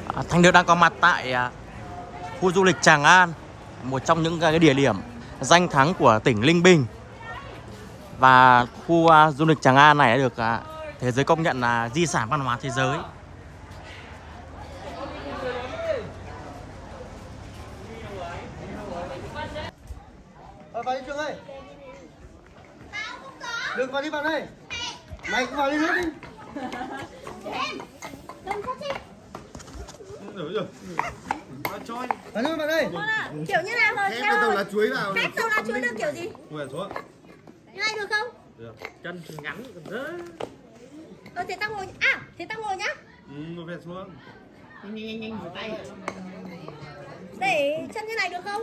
Thanh Đức đang có mặt tại khu du lịch Tràng An, một trong những cái địa điểm danh thắng của tỉnh Ninh Bình. Và khu du lịch Tràng An này đã được thế giới công nhận là di sản văn hóa thế giới. Vào đi Trường ơi. Đừng vào đi vào đây. Mày cũng vào đi hết đi. Vào đi vào đây. Kiểu như nào rồi? Ép đầu lá chuối vào. Ép đầu lá chuối được kiểu gì? Ngồi xuống. Như này được không? Được. Chân thì ngắn còn thế. Thế tao ngồi. À, thế tao ngồi nhá. Ngồi về xuống. Nhanh vào tay. Để chân như này được không?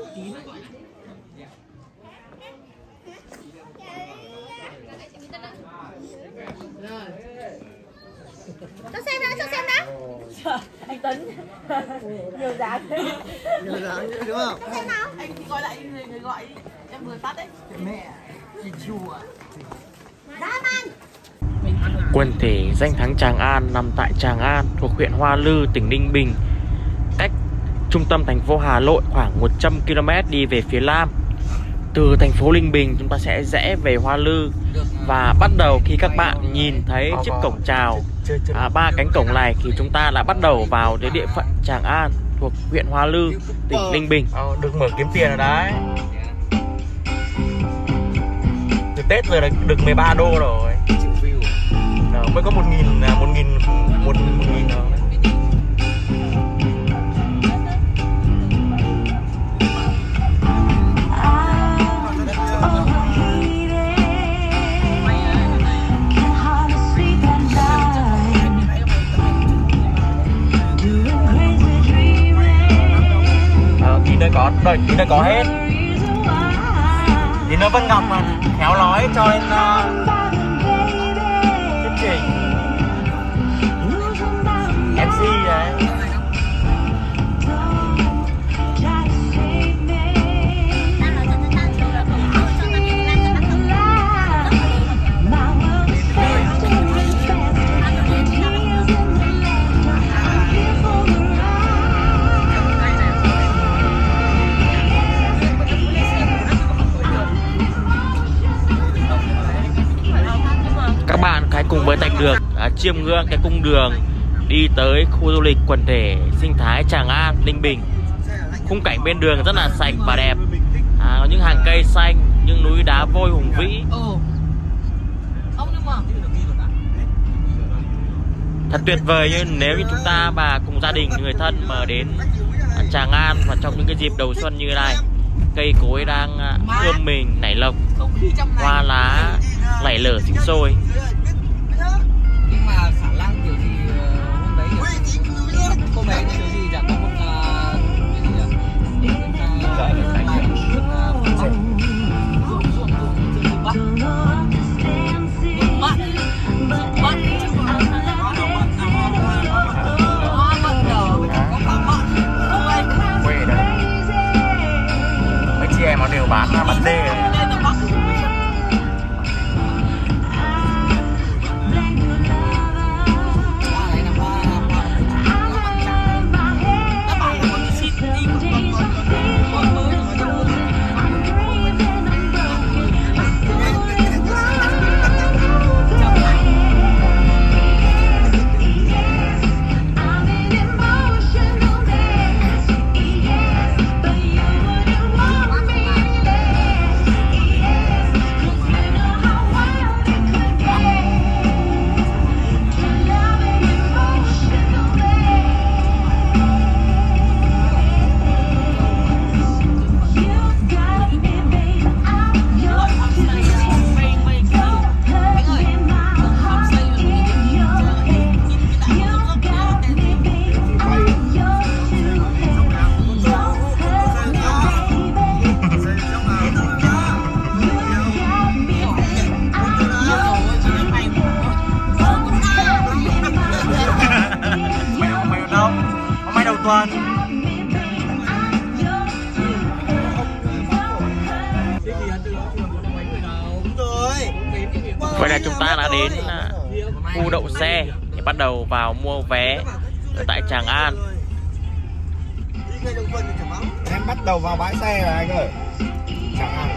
Cho xem đã, cho xem đã. Anh Tuấn nhiều dáng. Nhiều dáng đúng không? Cho xem nào. Anh gọi lại người gọi đi. Em vừa tắt đấy. Mẹ, chị chùa. Dã man. Quần thể danh thắng Tràng An nằm tại Tràng An, thuộc huyện Hoa Lư, tỉnh Ninh Bình, cách trung tâm thành phố Hà Nội khoảng 100 km đi về phía nam. Từ thành phố Ninh Bình chúng ta sẽ rẽ về Hoa Lư. Và bắt đầu khi các bạn nhìn thấy chiếc cổng chào ba cánh cổng này thì chúng ta đã bắt đầu vào đến địa phận Tràng An thuộc huyện Hoa Lư, tỉnh Ninh Bình. Được mở kiếm tiền rồi đấy. Từ Tết giờ được 13 đô rồi. Mới có 1.000 thôi. Thì nó có hết. Thì nó vẫn ngọc mà khéo nói cho nên thuyết trình MC đấy. Các bạn hãy cùng với Thành Được chiêm ngưỡng cái cung đường đi tới khu du lịch quần thể sinh thái Tràng An, Ninh Bình. Khung cảnh bên đường rất là sạch và đẹp, có những hàng cây xanh, những núi đá vôi hùng vĩ. Thật tuyệt vời nếu như chúng ta và cùng gia đình, người thân mà đến Tràng An và trong những cái dịp đầu xuân như thế này. Cây cối đang ươm mình nảy lộc, hoa lá nảy lở sinh sôi. Nhưng mà khả năng kiểu gì hôm đấy cô bé kiểu gì chả có một mấy chị em nó đều bán dê này. Tuần. Vậy là chúng ta đã đến khu đậu xe để bắt đầu vào mua vé ở tại Tràng An. người đồng quân thì chả mắng. Em bắt đầu vào bãi xe rồi anh ơi. Chẳng hạn.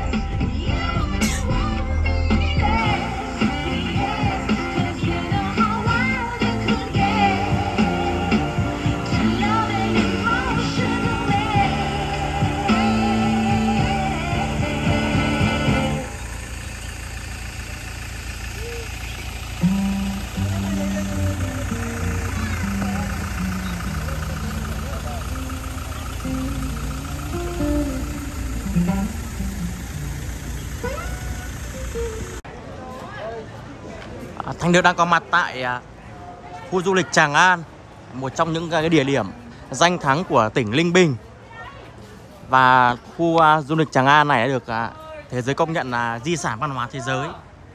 Thanh Đức đang có mặt tại khu du lịch Tràng An, một trong những cái địa điểm danh thắng của tỉnh Ninh Bình. Và khu du lịch Tràng An này đã được thế giới công nhận là di sản văn hóa thế giới.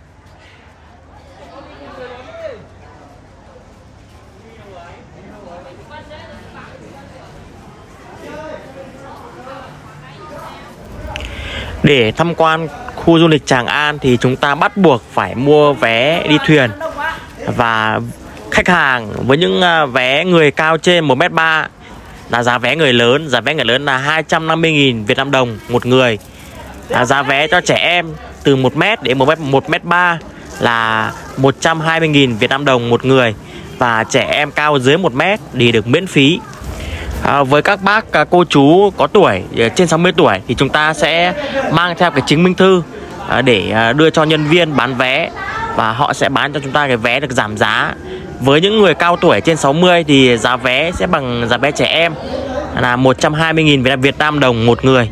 Để tham quan khu du lịch Tràng An thì chúng ta bắt buộc phải mua vé đi thuyền. Và khách hàng với những vé người cao trên 1m3 là giá vé người lớn. Giá vé người lớn là 250.000 Việt Nam đồng một người. Giá vé cho trẻ em từ 1m đến 1m3 là 120.000 Việt Nam đồng một người. Và trẻ em cao dưới 1m thì được miễn phí. Với các bác cô chú có tuổi trên 60 tuổi thì chúng ta sẽ mang theo cái chứng minh thư để đưa cho nhân viên bán vé, và họ sẽ bán cho chúng ta cái vé được giảm giá. Với những người cao tuổi trên 60 thì giá vé sẽ bằng giá vé trẻ em là 120.000 Việt Nam đồng một người.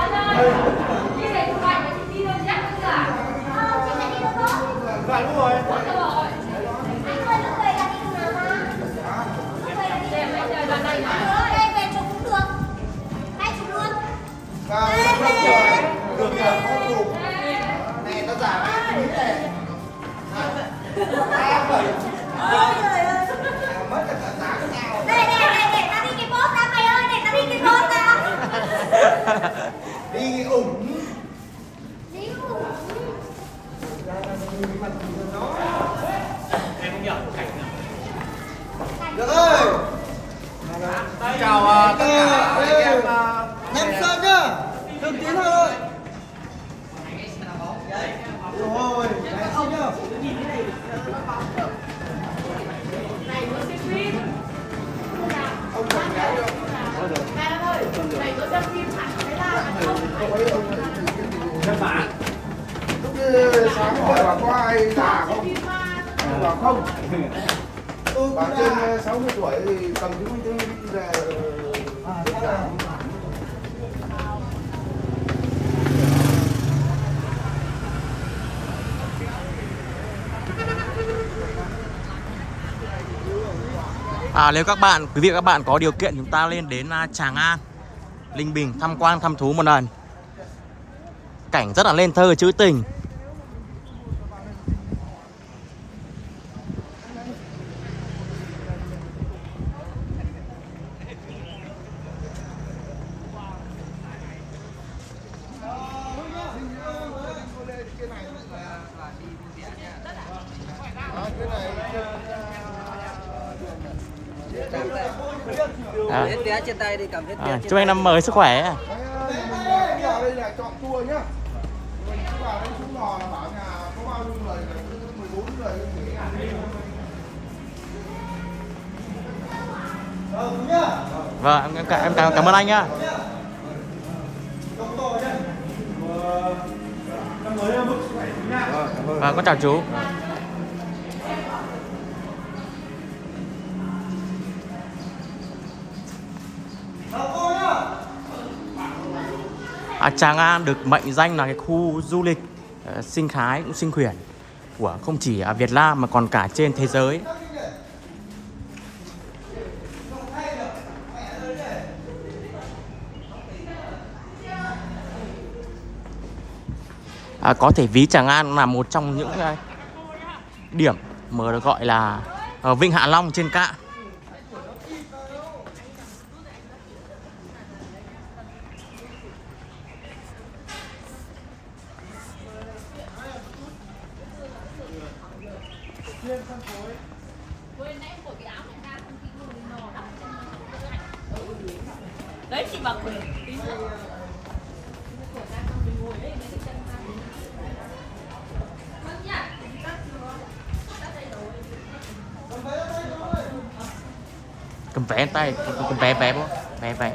Đi ủng. Được ơi. Chào tất cả anh em. Nam Sơn nhá. Đừng tiến thôi. Rồi, ông nhá. Ông còn kéo chưa? Lúc sáng hỏi bà có ai già không? Bảo không. Bảo trên 60 tuổi thì cầm chứng minh thư đi về được giảm. Nếu quý vị các bạn có điều kiện, chúng ta lên đến Tràng An, Ninh Bình tham quan thăm thú một lần. Cảnh rất là nên thơ trữ tình. Trên tay đi, cầm chúc anh năm mới sức khỏe. Đây là chọn tour nhá. Mình cứ vào đây xuống lò là bảo nhà có bao nhiêu người, 14 người nhá. Vâng, em cảm ơn anh nhá. Vâng, con chào chú. Tràng An được mệnh danh là cái khu du lịch sinh thái cũng sinh quyển của không chỉ ở Việt Nam mà còn cả trên thế giới. Có thể ví Tràng An là một trong những điểm mà được gọi là Vịnh Hạ Long trên cạn. Đấy Cầm vé tay, cầm vé bố, vé.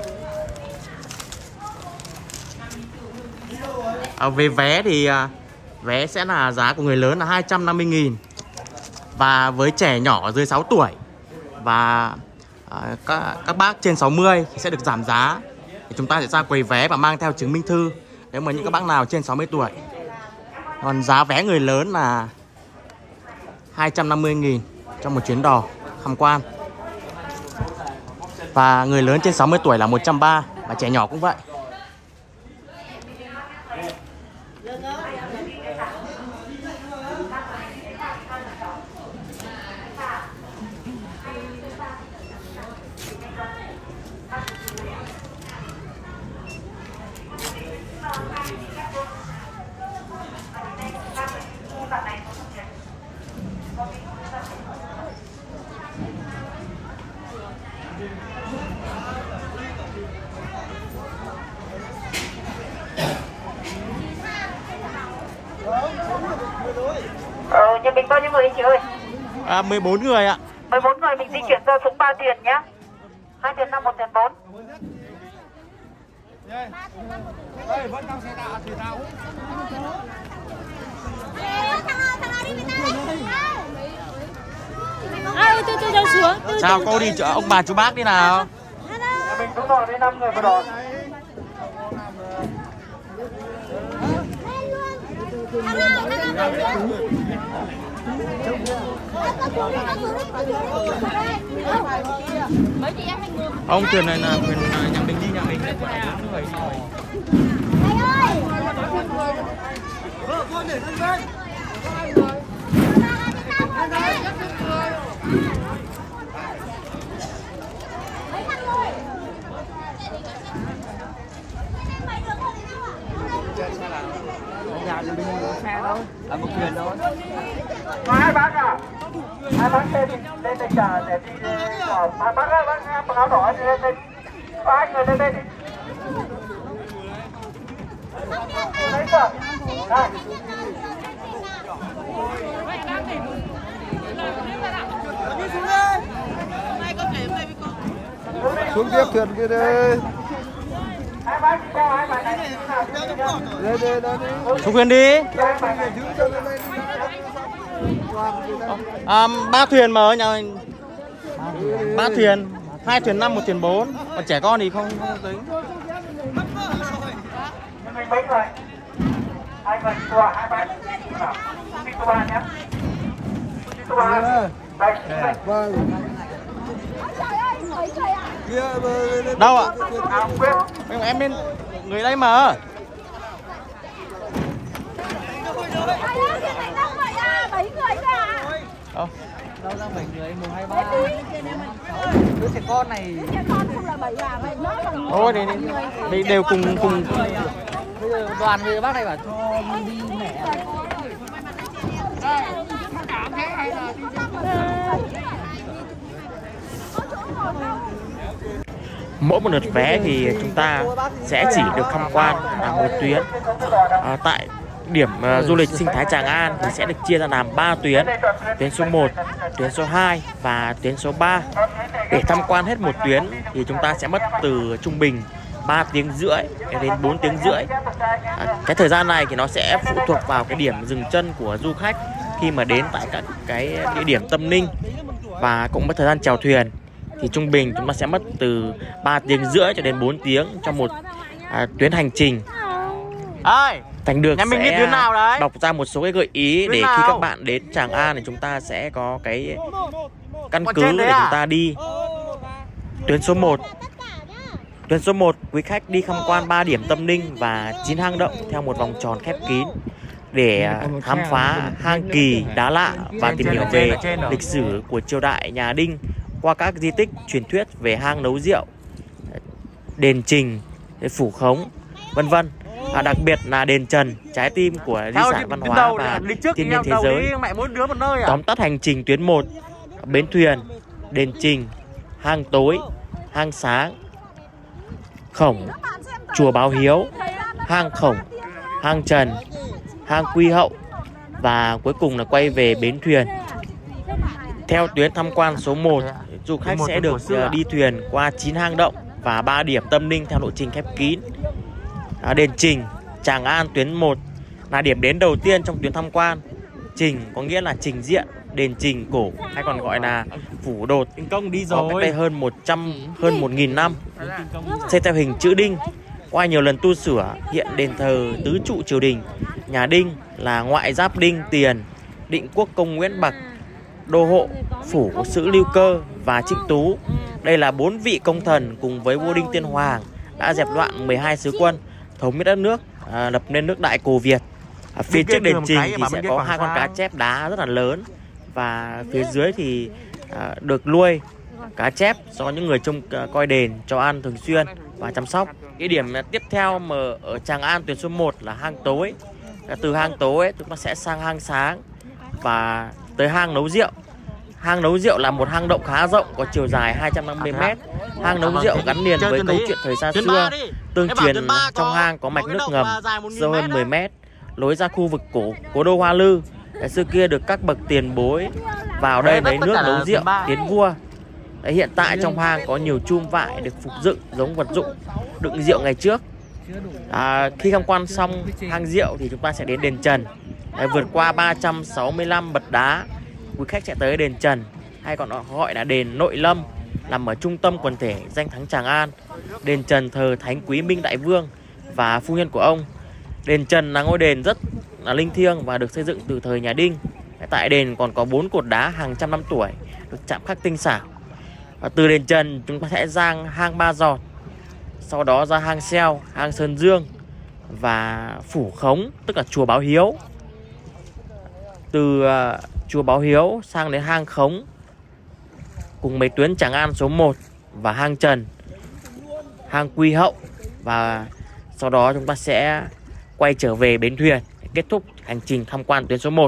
Về vé thì vé sẽ là giá của người lớn là 250.000 và với trẻ nhỏ dưới 6 tuổi và các bác trên 60 thì sẽ được giảm giá. Thì chúng ta sẽ ra quầy vé và mang theo chứng minh thư nếu mà những các bác nào trên 60 tuổi. Còn giá vé người lớn là 250.000 cho một chuyến đò tham quan. Và người lớn trên 60 tuổi là 130 và trẻ nhỏ cũng vậy. Nhà mình bao nhiêu người chị ơi? 14 người ạ. 14 người mình di chuyển ra xuống 3 thuyền nhá. 2 thuyền 5, 1 thuyền 4. Đây vẫn đang xe nào thuyền nào? Tôi đâu xuống. Chào cô đi ông bà chú bác đi nào. Nhà mình xuống đò với 5 người vào đò. Ông thuyền này là thuyền nhà mình đi, nhà mình phải 4 người. Ở một thuyền thôi. Có 2 bác à? 2 bác lên đây trả để đi đò. Bác ơi, bác mặc áo đỏ lên đây. Có 2 người lên đây đi. Đấy chưa? Đây. Xuống tiếp thuyền kia đây. 2 bác đi theo 2 bác này. Đây. Xuống thuyền đi. 3 thuyền mà ở nhà mình. 3 thuyền, 2 thuyền 5, 1 thuyền 4. Còn trẻ con thì không tính. Mình mấy người? 2 người đi tour, 2 bác. Đi tour nhé. Đi tour. Đây. Đâu ạ? Em bên người đây mà. Đâu ra 7 người, 1, 2, 3. Đứa trẻ con này. Thôi đi đều cùng. Bây giờ đoàn về bác này bảo cho đi mẹ. Mỗi một lượt vé thì chúng ta sẽ chỉ được tham quan là một tuyến. Tại điểm du lịch sinh thái Tràng An thì sẽ được chia ra làm 3 tuyến. Tuyến số 1, tuyến số 2 và tuyến số 3. Để tham quan hết một tuyến thì chúng ta sẽ mất từ trung bình 3 tiếng rưỡi đến 4 tiếng rưỡi. Cái thời gian này thì nó sẽ phụ thuộc vào cái điểm dừng chân của du khách khi mà đến tại các cái địa điểm tâm linh và cũng mất thời gian chèo thuyền. Thì trung bình chúng ta sẽ mất từ 3 tiếng rưỡi cho đến 4 tiếng cho một tuyến hành trình. Thành được nhà mình sẽ đi tuyến nào đấy? đọc ra một số cái gợi ý để khi các bạn đến Tràng An thì chúng ta sẽ có cái căn cứ để chúng ta đi. Tuyến số 1. Tuyến số 1, quý khách đi tham quan 3 điểm tâm linh và 9 hang động theo một vòng tròn khép kín để khám phá hang kỳ, đá lạ và tìm hiểu về lịch sử của triều đại nhà Đinh qua các di tích truyền thuyết về hang nấu rượu, đền Trình, phủ khống, vân vân. Đặc biệt là đền Trần, trái tim của di sản văn hóa và thiên nhiên thế giới. Tóm tắt hành trình tuyến 1: bến thuyền, đền Trình, hang tối, hang sáng, Khổng, chùa Báo Hiếu, hang Khổng, hang Trần, hang Quy Hậu và cuối cùng là quay về bến thuyền. Theo tuyến tham quan số 1, du khách sẽ được đi thuyền qua 9 hang động và 3 điểm tâm linh theo lộ trình khép kín. Đền Trình, Tràng An tuyến 1 là điểm đến đầu tiên trong tuyến tham quan. Trình có nghĩa là trình diện, đền Trình cổ hay còn gọi là phủ đột, Công đi có cách đây hơn 1.000 năm, xây theo hình chữ đinh. Qua nhiều lần tu sửa, hiện đền thờ tứ trụ triều đình nhà Đinh là Ngoại Giáp Đinh Tiền, Định Quốc Công Nguyễn Bạc, Đô Hộ, Phủ Sử Lưu Cơ và Trịnh Tú. Đây là 4 vị công thần cùng với vua Đinh Tiên Hoàng đã dẹp loạn 12 sứ quân, thống nhất đất nước, lập nên nước Đại Cồ Việt. Phía trước đền Trình thì sẽ có 2 con cá chép đá rất là lớn, và phía dưới thì được nuôi cá chép do những người trông coi đền cho ăn thường xuyên và chăm sóc. Cái điểm tiếp theo mà ở Tràng An tuyến số 1 là hang tối. Từ hang tối chúng ta sẽ sang hang sáng và tới hang nấu rượu. Hang nấu rượu là một hang động khá rộng, có chiều dài 250 m. Hang nấu rượu gắn liền với câu chuyện thời xa xưa. Tương truyền trong hang có mạch nước ngầm sâu hơn 10 m, lối ra khu vực cố đô Hoa Lư. Xưa kia được các bậc tiền bối vào đây lấy nước nấu rượu tiến vua. Hiện tại trong hang có nhiều chum vại được phục dựng giống vật dụng đựng rượu ngày trước. Khi tham quan xong hang rượu thì chúng ta sẽ đến đền Trần. Vượt qua 365 bậc đá, quý khách sẽ tới đền Trần, hay còn gọi là đền Nội Lâm, nằm ở trung tâm quần thể danh thắng Tràng An. Đền Trần thờ Thánh Quý Minh Đại Vương và phu nhân của ông. Đền Trần là ngôi đền rất là linh thiêng và được xây dựng từ thời nhà Đinh. Tại đền còn có 4 cột đá hàng trăm năm tuổi được chạm khắc tinh xảo. Từ đền Trần chúng ta sẽ ra hang Ba Giọt, sau đó ra hang Seo, hang Sơn Dương và phủ Khống, tức là chùa Báo Hiếu. Từ chùa Báo Hiếu sang đến hang Khống cùng mấy tuyến Tràng An số 1 và hang Trần, hang Quy Hậu, và sau đó chúng ta sẽ quay trở về bến thuyền để kết thúc hành trình tham quan tuyến số 1.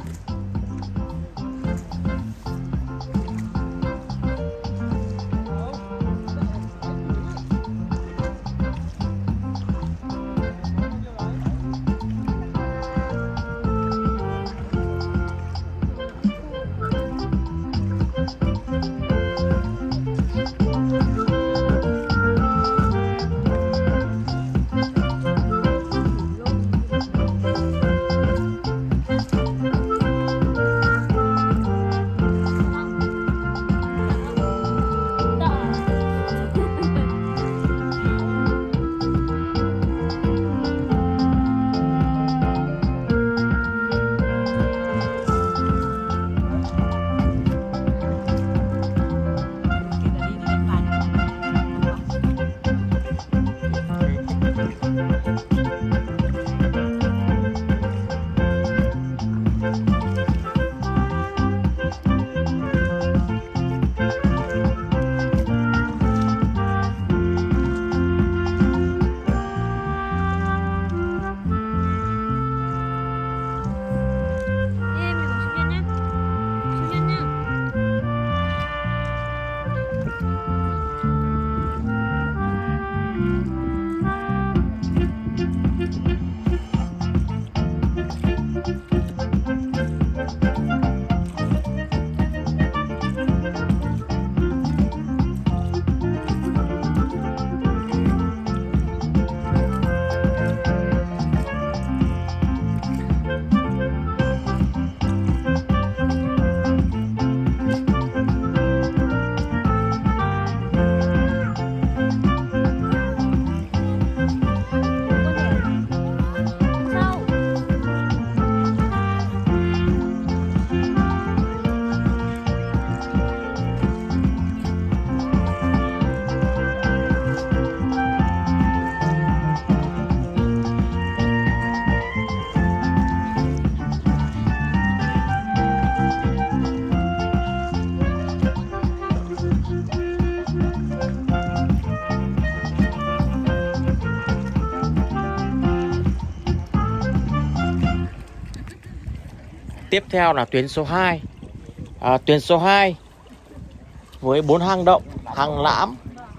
Tiếp theo là tuyến số 2. Tuyến số 2 với 4 hang động: hang Lãm,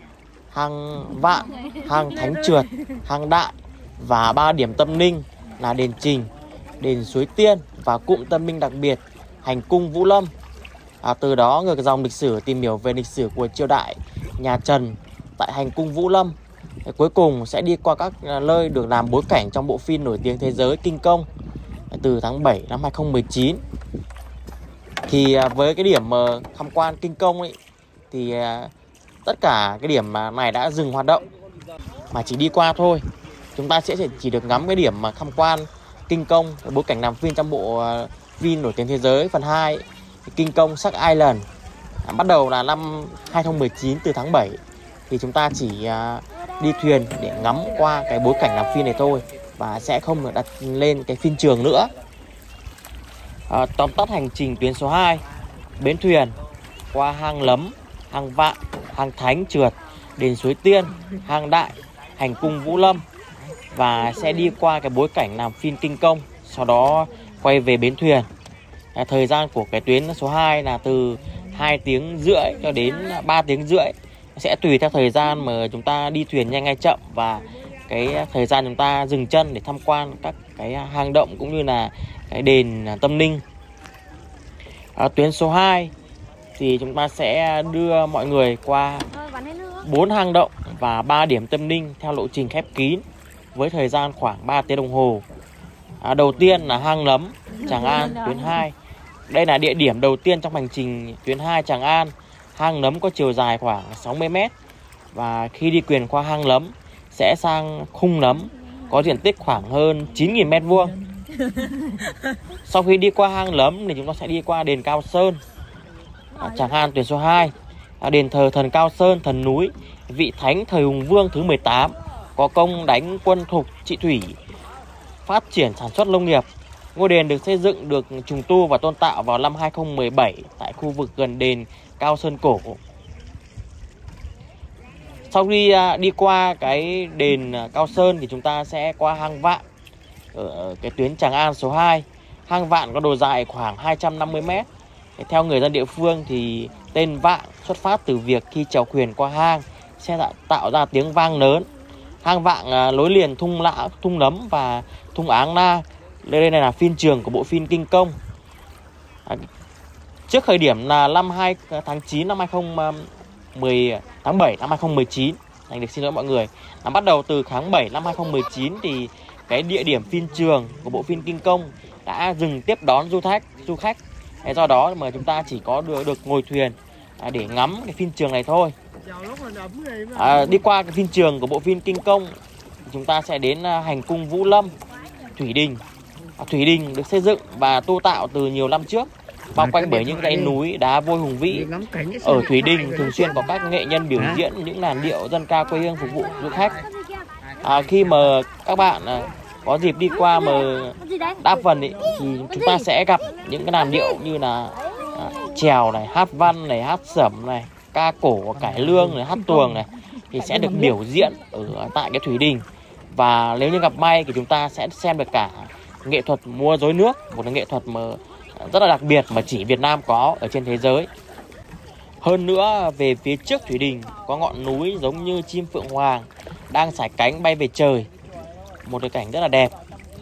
hang Vạn, hang Thánh Trượt, hang Đại và 3 điểm tâm linh là đền Trình, đền Suối Tiên và cụm tâm linh đặc biệt hành cung Vũ Lâm. Từ đó ngược dòng lịch sử tìm hiểu về lịch sử của triều đại nhà Trần tại hành cung Vũ Lâm. Cuối cùng sẽ đi qua các nơi được làm bối cảnh trong bộ phim nổi tiếng thế giới Kinh Công từ tháng 7 năm 2019. Thì với cái điểm tham quan Kinh Công ấy, thì tất cả cái điểm này đã dừng hoạt động mà chỉ đi qua thôi. Chúng ta sẽ chỉ được ngắm cái điểm mà tham quan Kinh Công, cái bối cảnh làm phim trong bộ phim nổi tiếng thế giới phần 2 Kinh Công Shark Island, bắt đầu là năm 2019 từ tháng 7. Thì chúng ta chỉ đi thuyền để ngắm qua cái bối cảnh làm phim này thôi và sẽ không được đặt lên cái phim trường nữa. Tóm tắt hành trình tuyến số 2: bến thuyền qua hang Lấm, hang Vạn, hang Thánh Trượt, đền Suối Tiên, hang Đại, hành cung Vũ Lâm và sẽ đi qua cái bối cảnh làm phim Kinh Công, sau đó quay về bến thuyền. Thời gian của cái tuyến số 2 là từ 2 tiếng rưỡi cho đến 3 tiếng rưỡi, sẽ tùy theo thời gian mà chúng ta đi thuyền nhanh hay chậm và cái thời gian chúng ta dừng chân để tham quan các cái hang động cũng như là cái đền tâm linh. Tuyến số 2 thì chúng ta sẽ đưa mọi người qua 4 hang động và 3 điểm tâm linh theo lộ trình khép kín với thời gian khoảng 3 tiếng đồng hồ. Đầu tiên là hang Lấm, Tràng An, tuyến 2. Đây là địa điểm đầu tiên trong hành trình tuyến 2 Tràng An. Hang Lấm có chiều dài khoảng 60 m và khi đi thuyền qua hang Lấm sẽ sang khung Lấm có diện tích khoảng hơn 9.000 m². Sau khi đi qua hang Lấm thì chúng ta sẽ đi qua đền Cao Sơn, Tràng An tuyến số 2. Đền thờ thần Cao Sơn, thần núi, vị thánh thời Hùng Vương thứ 18, có công đánh quân Thục trị thủy, phát triển sản xuất nông nghiệp. Ngôi đền được xây dựng, được trùng tu và tôn tạo vào năm 2017 tại khu vực gần đền Cao Sơn cổ. Sau khi đi qua cái đền Cao Sơn thì chúng ta sẽ qua hang Vạn ở cái tuyến Tràng An số 2. Hang Vạn có độ dài khoảng 250 m. Theo người dân địa phương thì tên Vạn xuất phát từ việc khi chèo thuyền qua hang sẽ tạo ra tiếng vang lớn. Hang Vạn nối liền thung Lã, thung Nấm và thung Áng Na. Đây là phim trường của bộ phim Kinh Công. Trước thời điểm là tháng 9 năm 2019, anh được xin lỗi mọi người. Bắt đầu từ tháng 7 năm 2019 thì cái địa điểm phim trường của bộ phim Kinh Công đã dừng tiếp đón du khách. Do đó mà chúng ta chỉ có được ngồi thuyền để ngắm cái phim trường này thôi. Đi qua cái phim trường của bộ phim Kinh Công, chúng ta sẽ đến hành cung Vũ Lâm, Thủy Đình. Thủy Đình được xây dựng và tu tạo từ nhiều năm trước, bao quanh bởi những dãy núi đá vôi hùng vĩ. Ở Thủy Đình thường xuyên có các nghệ nhân biểu diễn những làn điệu dân ca quê hương phục vụ du khách. Khi mà các bạn có dịp đi qua mà đa phần thì chúng ta sẽ gặp những cái làn điệu như là chèo này, hát văn này, hát sẩm này, ca cổ, cải lương này, hát tuồng này thì sẽ được biểu diễn ở tại cái Thủy Đình. Và nếu như gặp may thì chúng ta sẽ xem được cả nghệ thuật múa rối nước, một nghệ thuật mà rất là đặc biệt mà chỉ Việt Nam có ở trên thế giới. Hơn nữa, về phía trước Thủy Đình có ngọn núi giống như chim phượng hoàng đang sải cánh bay về trời, một cái cảnh rất là đẹp.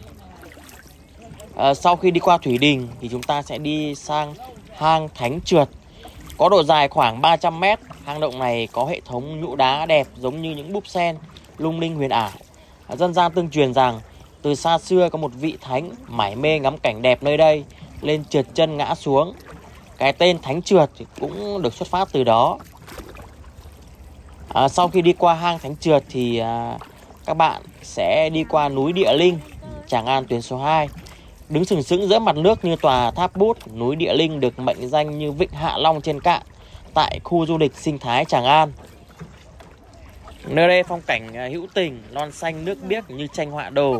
Sau khi đi qua Thủy Đình thì chúng ta sẽ đi sang hang Thánh Trượt, có độ dài khoảng 300 m. Hang động này có hệ thống nhũ đá đẹp giống như những búp sen lung linh huyền ảo. Dân gian tương truyền rằng từ xa xưa có một vị thánh mải mê ngắm cảnh đẹp nơi đây lên trượt chân ngã xuống. Cái tên Thánh Trượt cũng được xuất phát từ đó. Sau khi đi qua hang Thánh Trượt thì các bạn sẽ đi qua núi Địa Linh, Tràng An tuyến số 2. Đứng sừng sững giữa mặt nước như tòa tháp bút, núi Địa Linh được mệnh danh như Vịnh Hạ Long trên cạn tại khu du lịch sinh thái Tràng An. Nơi đây phong cảnh hữu tình, non xanh nước biếc như tranh họa đồ.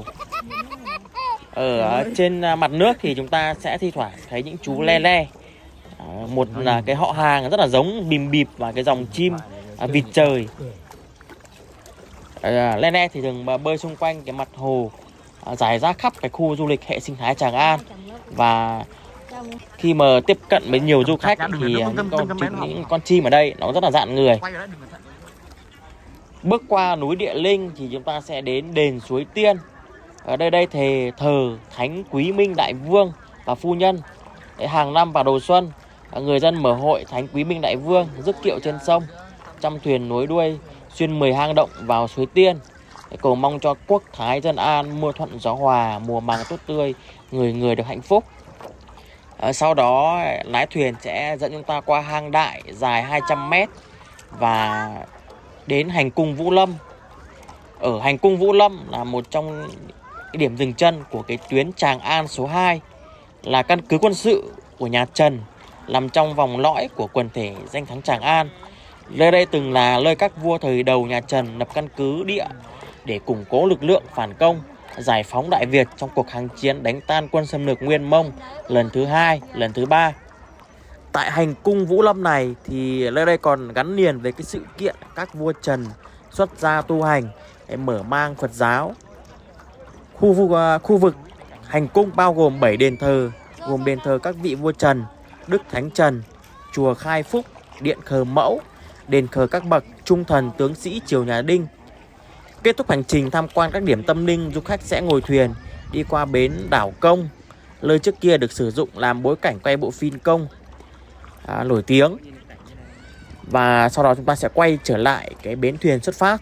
Ở trên mặt nước thì chúng ta sẽ thi thoảng thấy những chú le le. Một là cái họ hàng rất là giống bìm bịp và cái dòng chim vịt trời. Le le thì thường bơi xung quanh cái mặt hồ, rải rác khắp cái khu du lịch hệ sinh thái Tràng An. Và khi mà tiếp cận với nhiều du khách thì những con chim ở đây nó rất là dạn người. Bước qua núi Địa Linh thì chúng ta sẽ đến đền Suối Tiên. Ở đây thờ Thánh Quý Minh Đại Vương và phu nhân. Hàng năm vào đầu xuân, người dân mở hội Thánh Quý Minh Đại Vương rước kiệu trên sông, trăm thuyền nối đuôi xuyên 10 hang động vào Suối Tiên, cầu mong cho quốc thái dân an, mưa thuận gió hòa, mùa màng tốt tươi, người người được hạnh phúc. Sau đó lái thuyền sẽ dẫn chúng ta qua hang đại dài 200 m và đến hành cung Vũ Lâm. Ở hành cung Vũ Lâm là một trong cái điểm dừng chân của cái tuyến Tràng An số 2, là căn cứ quân sự của nhà Trần, nằm trong vòng lõi của quần thể danh thắng Tràng An. Nơi đây từng là nơi các vua thời đầu nhà Trần lập căn cứ địa để củng cố lực lượng phản công, giải phóng Đại Việt trong cuộc kháng chiến đánh tan quân xâm lược Nguyên Mông lần thứ 2, lần thứ 3. Tại hành cung Vũ Lâm này thì nơi đây còn gắn liền với cái sự kiện các vua Trần xuất gia tu hành để mở mang Phật giáo. Khu vực hành cung bao gồm 7 đền thờ, gồm đền thờ các vị vua Trần, Đức Thánh Trần, chùa Khai Phúc, điện thờ Mẫu, đền thờ các bậc trung thần tướng sĩ triều nhà Đinh. Kết thúc hành trình tham quan các điểm tâm linh, du khách sẽ ngồi thuyền đi qua bến đảo Công, nơi trước kia được sử dụng làm bối cảnh quay bộ phim Công nổi tiếng. Và sau đó chúng ta sẽ quay trở lại cái bến thuyền xuất phát.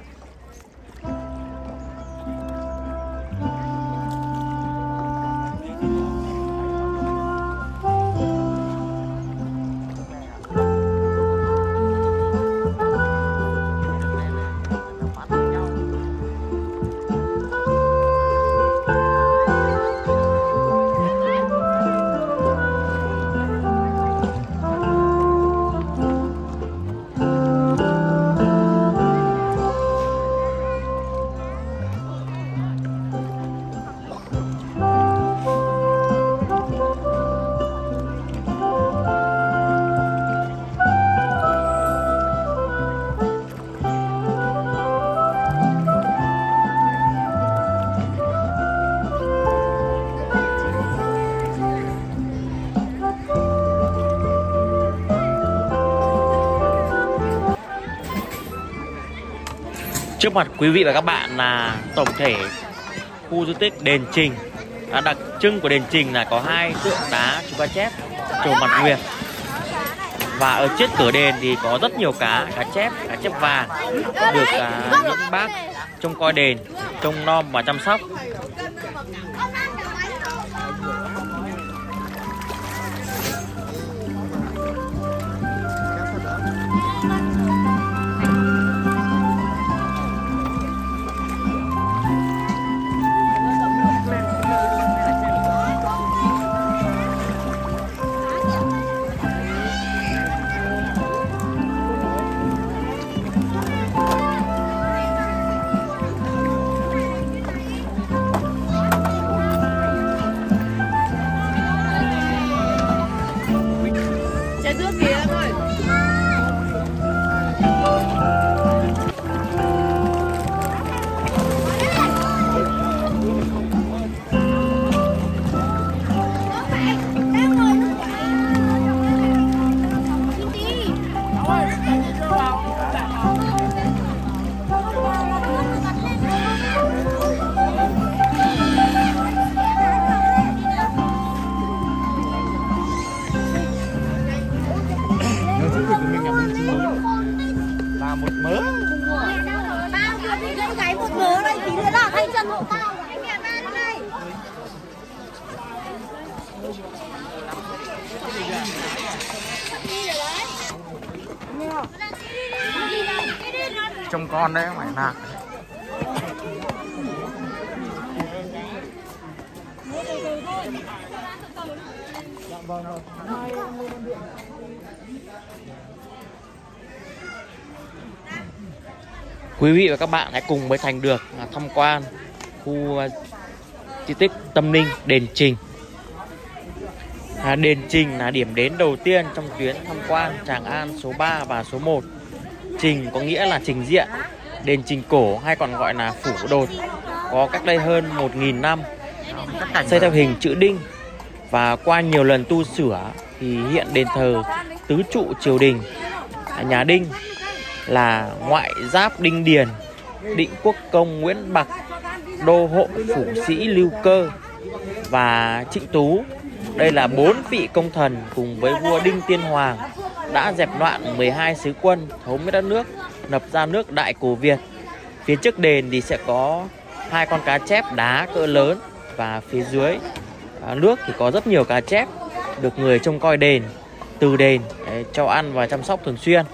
Trước mặt quý vị và các bạn là tổng thể khu di tích đền Trình. Đặc trưng của đền Trình là có 2 tượng đá chú cá chép trổ mặt nguyệt. Và ở trước cửa đền thì có rất nhiều cá chép vàng được những bác trông coi đền, trông nom và chăm sóc. Là một mớ. Bao nhiêu thì lấy gáy một mớ đây, tí nữa là thay chân hộ tao. Anh mẹ ba lên đây. Trông con đấy không phải nạc. Quý vị và các bạn hãy cùng với Thành được tham quan khu di tích tâm linh đền Trình. Đền Trình là điểm đến đầu tiên trong tuyến tham quan Tràng An số 3 và số 1. Trình có nghĩa là trình diện. Đền Trình cổ hay còn gọi là phủ đột, có cách đây hơn 1000 năm, xây theo hình chữ đinh và qua nhiều lần tu sửa thì hiện đền thờ tứ trụ triều đình nhà Đinh là Ngoại Giáp Đinh Điền Định Quốc Công Nguyễn Bạc, Đô hộ phủ sĩ Lưu Cơ và Trịnh Tú. Đây là 4 vị công thần cùng với vua Đinh Tiên Hoàng đã dẹp loạn 12 sứ quân, thống nhất đất nước, lập ra nước Đại Cổ Việt. Phía trước đền thì sẽ có 2 con cá chép đá cỡ lớn, và phía dưới nước thì có rất nhiều cá chép được người trông coi đền, từ đền cho ăn và chăm sóc thường xuyên.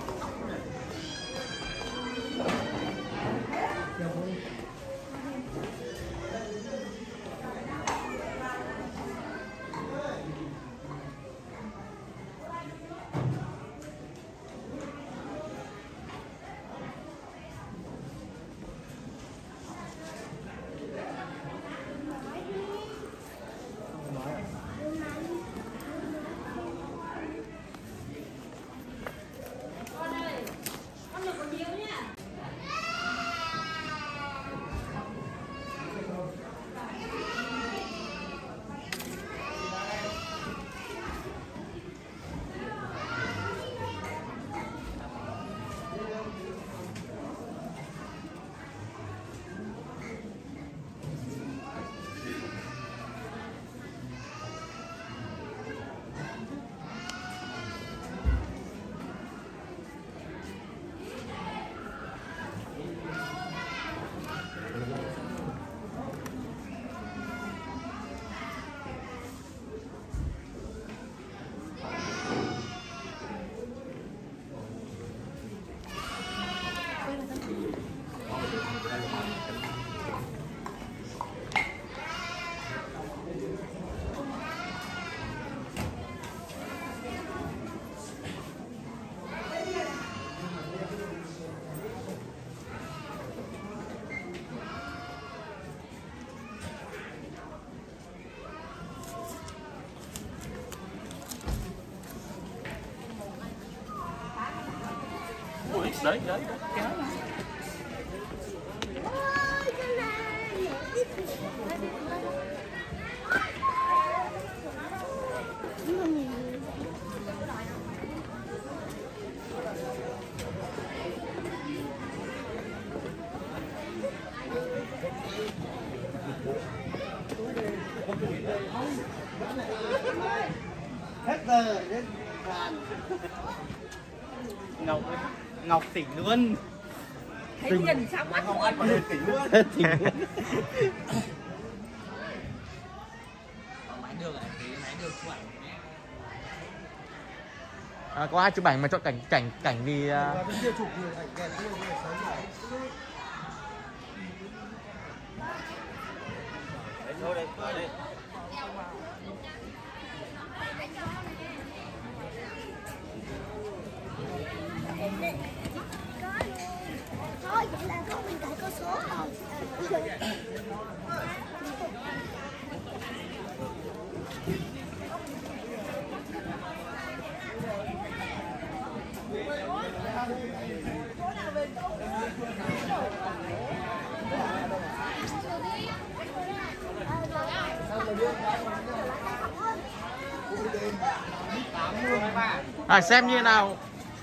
Đấy, đấy, kéo này. Hết giờ đến Ngọc tỉnh luôn. Thấy nhìn sao mắt Ngọc ăn mà lên tỉnh luôn. Tỉnh luôn. Máy được của anh. Có ai chụp ảnh mà chọn cảnh đi Thôi vậy là có mình tại có số rồi. xem như nào.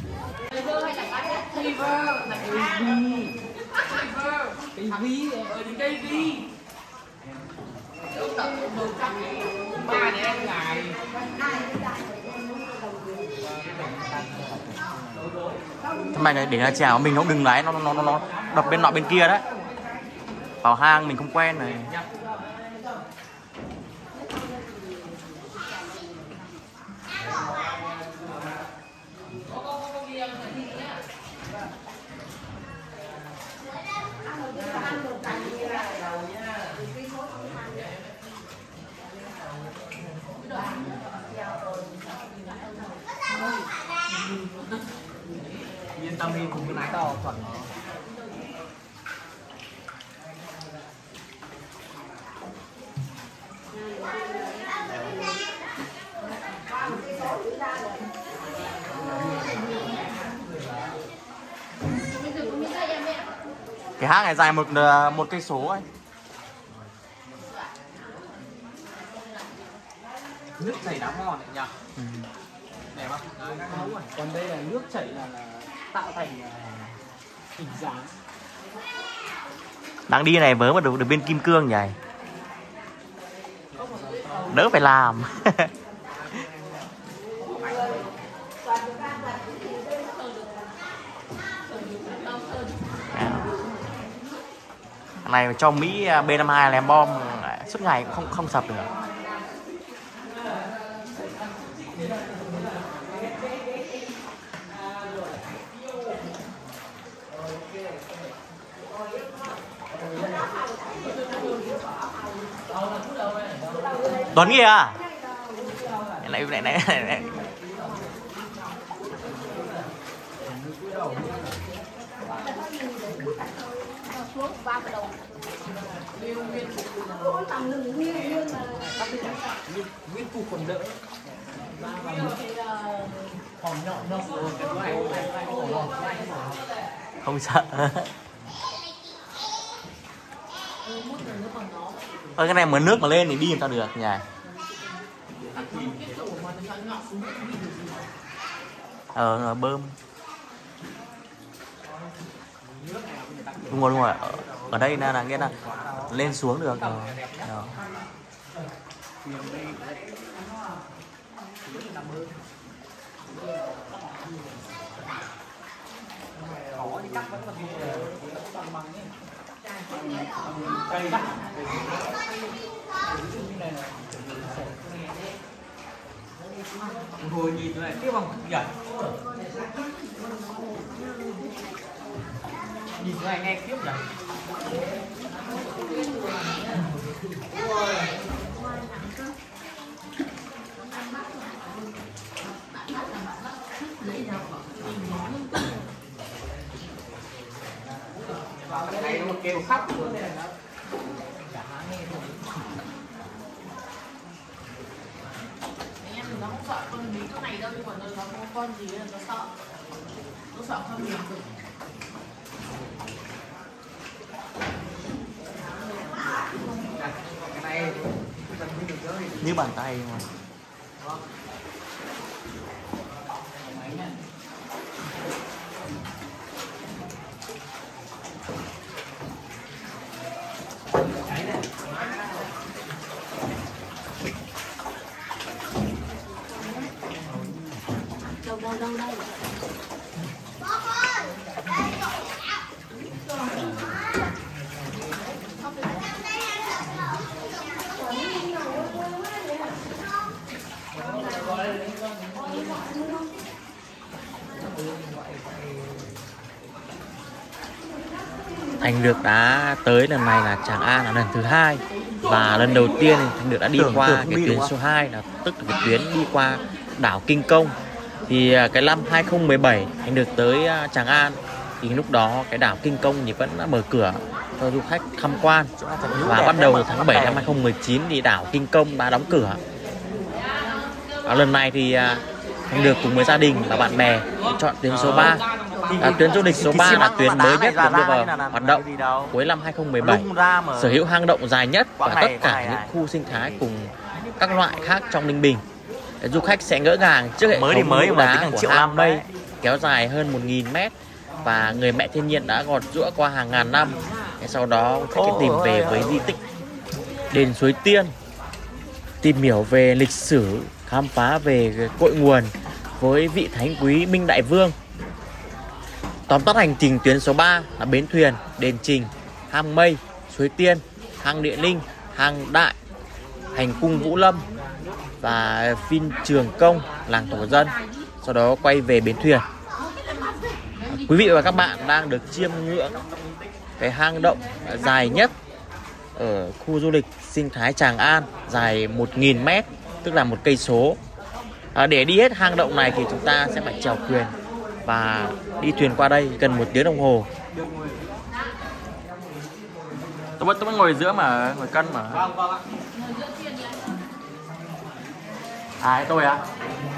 Thằng mày này để là chèo mình, nó đừng lái nó đập bên nọ bên kia đấy. Vào hang mình không quen này. Yên tâm đi, cùng cái lái to chuẩn nó. Cái hang này dài một cây số ấy. Nước chảy đá ngon đấy nhỉ. Đẹp không? Còn đây là nước chảy là tạo thành hình dáng. Đang đi này vớ mà được bên kim cương nhỉ, đỡ phải làm. Này cho Mỹ B52 ném bom suốt ngày cũng không sập được. Tuấn kìa. Này. Nguyên cụ còn đỡ. Không sợ. Cái này mà nước mà lên thì đi làm sao được nhỉ? Bơm. Đúng rồi. Ở đây là nghĩa là lên xuống được rồi. Ngồi nhìn lại tiếp bằng nhảy. Nhìn lại nghe tiếp nhảy. Này nó kêu khóc luôn. Nó không sợ con bí chỗ này đâu, nhưng mà nó có con gì là nó sợ. Nó sợ con nhiều cực. Cái này như bàn tay mà. Đâu. Thành Được đã tới lần này là Tràng An là lần thứ 2. Và lần đầu tiên Thành Được đã đi qua cái tuyến số 2 là tức là cái tuyến đi qua đảo Kinh Công. Thì cái năm 2017 Thành Được tới Tràng An thì lúc đó cái đảo Kinh Công thì vẫn đã mở cửa cho du khách tham quan. Và bắt đầu tháng 7 năm 2019 thì đảo Kinh Công đã đóng cửa. Lần này thì Thành Được cùng với gia đình và bạn bè chọn tuyến số 3. Tuyến du lịch số 3 là tuyến mới nhất được đưa vào hoạt động cuối năm 2017, sở hữu hang động dài nhất và tất cả những khu sinh thái cùng các loại khác trong Ninh Bình. Du khách sẽ ngỡ ngàng trước hệ thống núi đá của hang Mây kéo dài hơn 1000 mét và người mẹ thiên nhiên đã gọt giũa qua hàng ngàn năm. Sau đó sẽ tìm về với di tích đền Suối Tiên, tìm hiểu về lịch sử, khám phá về cội nguồn với vị thánh quý Minh Đại Vương. Tóm tắt hành trình tuyến số 3 là bến thuyền, đền Trình, hang Mây, Suối Tiên, hang Địa Linh, hang Đại, hành cung Vũ Lâm và Phim Trường Công, làng thổ dân. Sau đó quay về bến thuyền. Quý vị và các bạn đang được chiêm ngưỡng cái hang động dài nhất ở khu du lịch sinh thái Tràng An, dài 1000 m, tức là 1 cây số. Để đi hết hang động này thì chúng ta sẽ phải chèo thuyền và đi thuyền qua đây gần 1 tiếng đồng hồ. Tôi vẫn ngồi giữa mà, ngồi cân mà. Tôi à?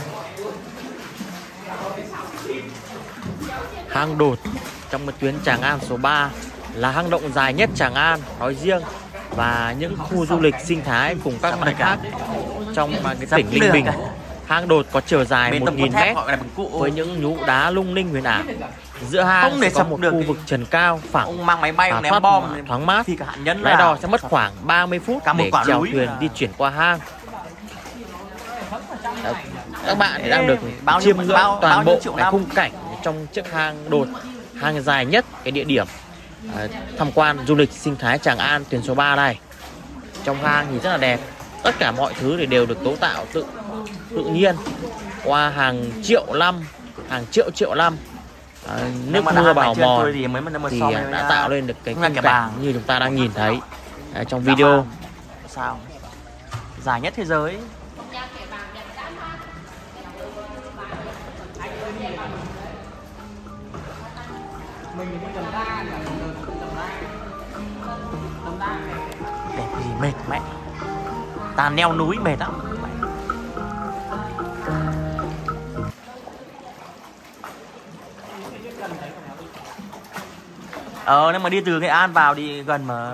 Hang Đột trong một tuyến Tràng An số 3 là hang động dài nhất Tràng An nói riêng và những khu du lịch sinh thái cùng các loại khác trong cái tỉnh Ninh Bình. Hang Đột có chiều dài 1000 m với những nhũ đá lung linh huyền ảo Giữa hang Không để sẽ có sập một được khu cái- vực trần cao phẳng Ông mang máy bay và ném thoát bom thoáng mát. thì cả hạn nhân Lái là đò sẽ mất khoảng 30 phút cả một để quả chèo núi thuyền là- di chuyển qua hang. Các bạn thì đang được bao nhiêu- chiêm ngưỡng bao toàn nhiêu bộ triệu cái năm. khung cảnh trong chiếc hang đột, hang dài nhất cái địa điểm tham quan du lịch sinh thái Tràng An tuyến số 3 này. Trong hang thì rất là đẹp, tất cả mọi thứ thì đều được cấu tạo tự nhiên qua hàng triệu năm. Nước mưa bào mòn thì đã tạo lên được cái khung cảnh như chúng ta đang nhìn thấy trong video. Sao dài nhất thế giới. Đẹp gì mệt mẹ, ta leo núi mệt lắm. Nếu mà đi từ Nghệ An vào thì gần mà.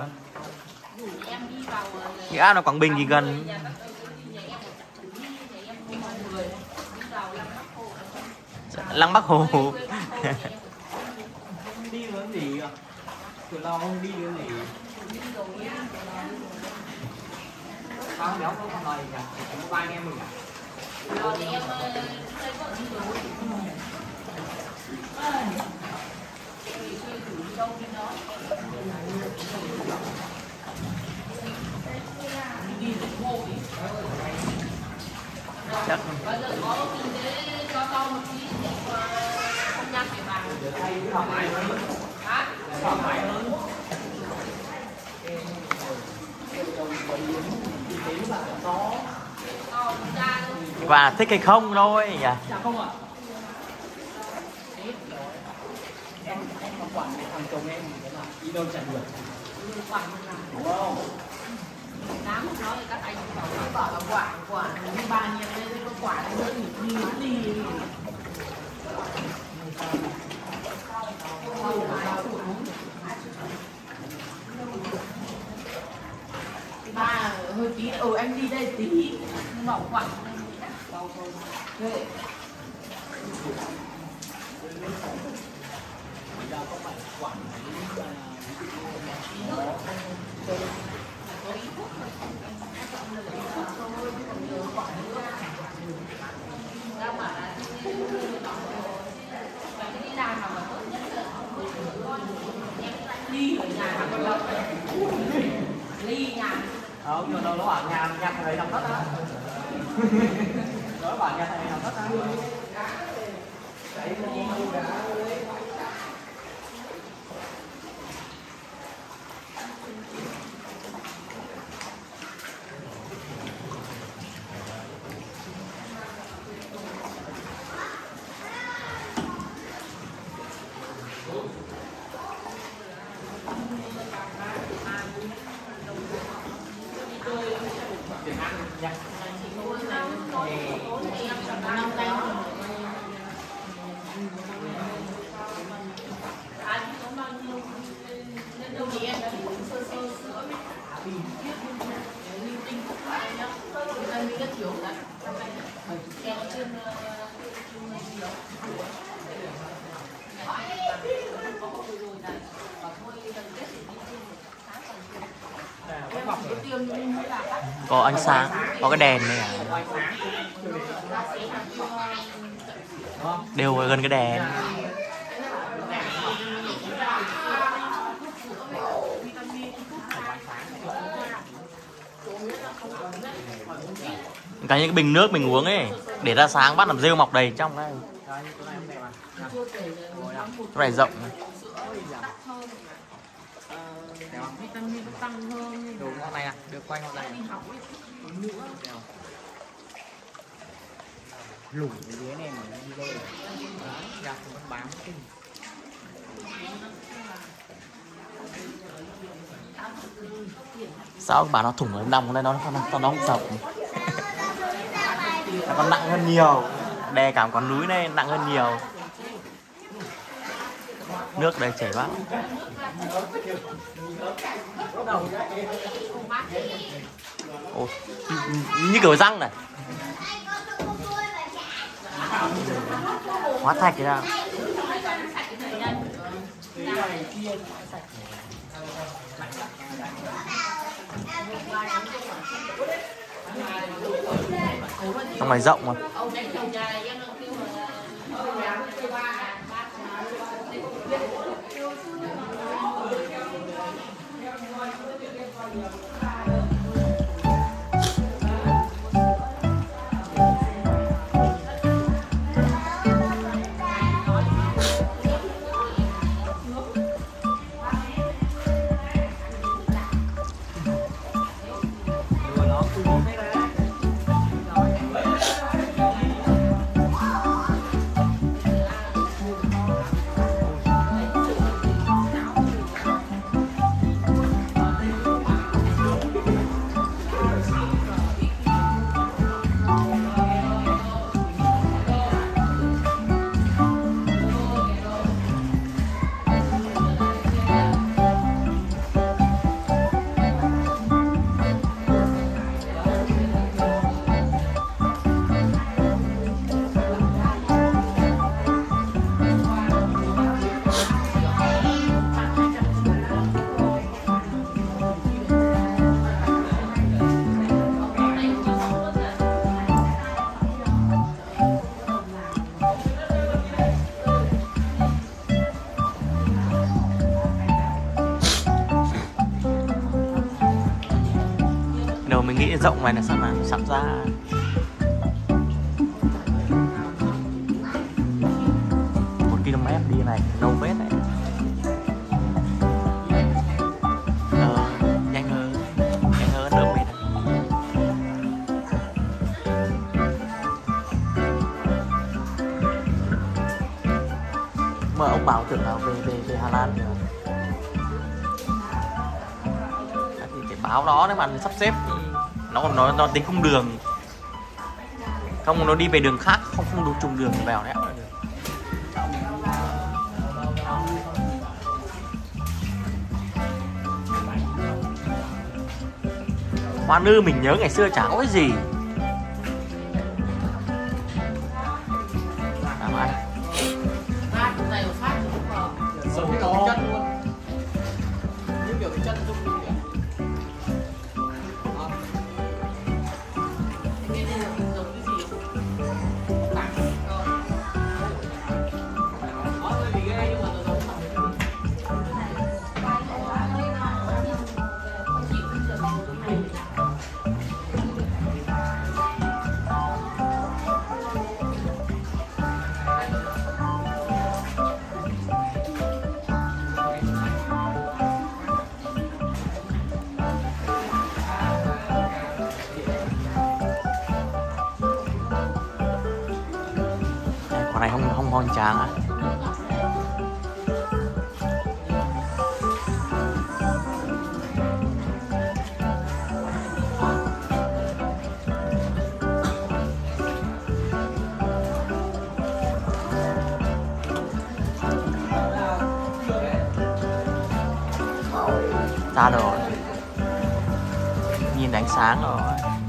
Nghệ An ở Quảng Bình thì gần. Lăng Bác Hồ. Đi với gì à? Tụi lo không đi với gì? Không, béo không nói gì cả. Có ba anh em mình à? Chắc. Và thích hay không thôi nhỉ? Không ạ. Em mà quản thằng chồng em thì thế nào? Đi đâu chẳng được. Đúng không? Dám nói các anh bảo là quả như ba nhiêu đây có quả nữa đi. Ba hơi tí, anh đi đây tí nhưng mà quả ly ở nhà còn lộc ly nhà Nhưng mà nó bảo nhà thằng ấy làm tất á. Nó bảo nhà thằng ấy làm tất á. Có ánh sáng, có cái đèn này à. Đều gần cái đèn. Cái những cái bình nước mình uống ấy để ra sáng bắt làm rêu mọc đầy trong đây. Cái này rộng này. Đồ ngọn này à, được quanh ngọn này. Lủng cái dưới này mà đi đâu ra không bám kinh. Sao bà nó thủng ở nòng đây nó không sập. Nó còn nặng hơn nhiều. Đè cả con núi này nặng hơn nhiều. Nước đây chảy bác. Ồ, như kiểu răng này. Hóa thạch kìa. này kia sạch. Trong này rộng mà. Mình nghĩ rộng này là sắp ra 1 km đi này, lâu vết này. Nhanh hơn đỡ mệt. Mà ông bảo tưởng là về Hà Lan rồi. Thì phải báo nó nếu mà sắp xếp nó tính không đường, không nó đi về đường khác, không đúng trùng đường vào đấy. Hoa Lư mình nhớ ngày xưa chả có cái gì. Làm ai? Giống như kiểu chân luôn. Như kiểu cái chân chung luôn kìa. Con này không hoang tráng à? Ra rồi. Nhìn ánh sáng rồi.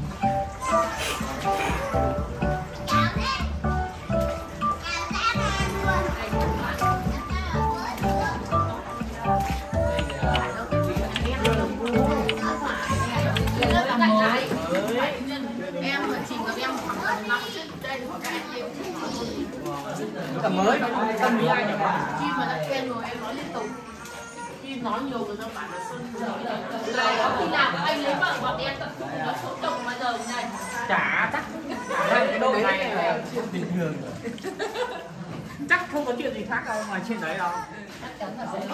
Cả mới tân với ai nhỉ? Khi mà đã quen rồi em nói liên tục. Khi nói nhiều người ta bảo là xuân rồi. Khi nào anh lấy vợ bọn em tập trung nó số chồng bao giờ này. Chả chắc cái đôi này là chuyện bình thường. Chắc không có chuyện gì khác đâu ngoài trên đấy đâu. Chắc chắn là sẽ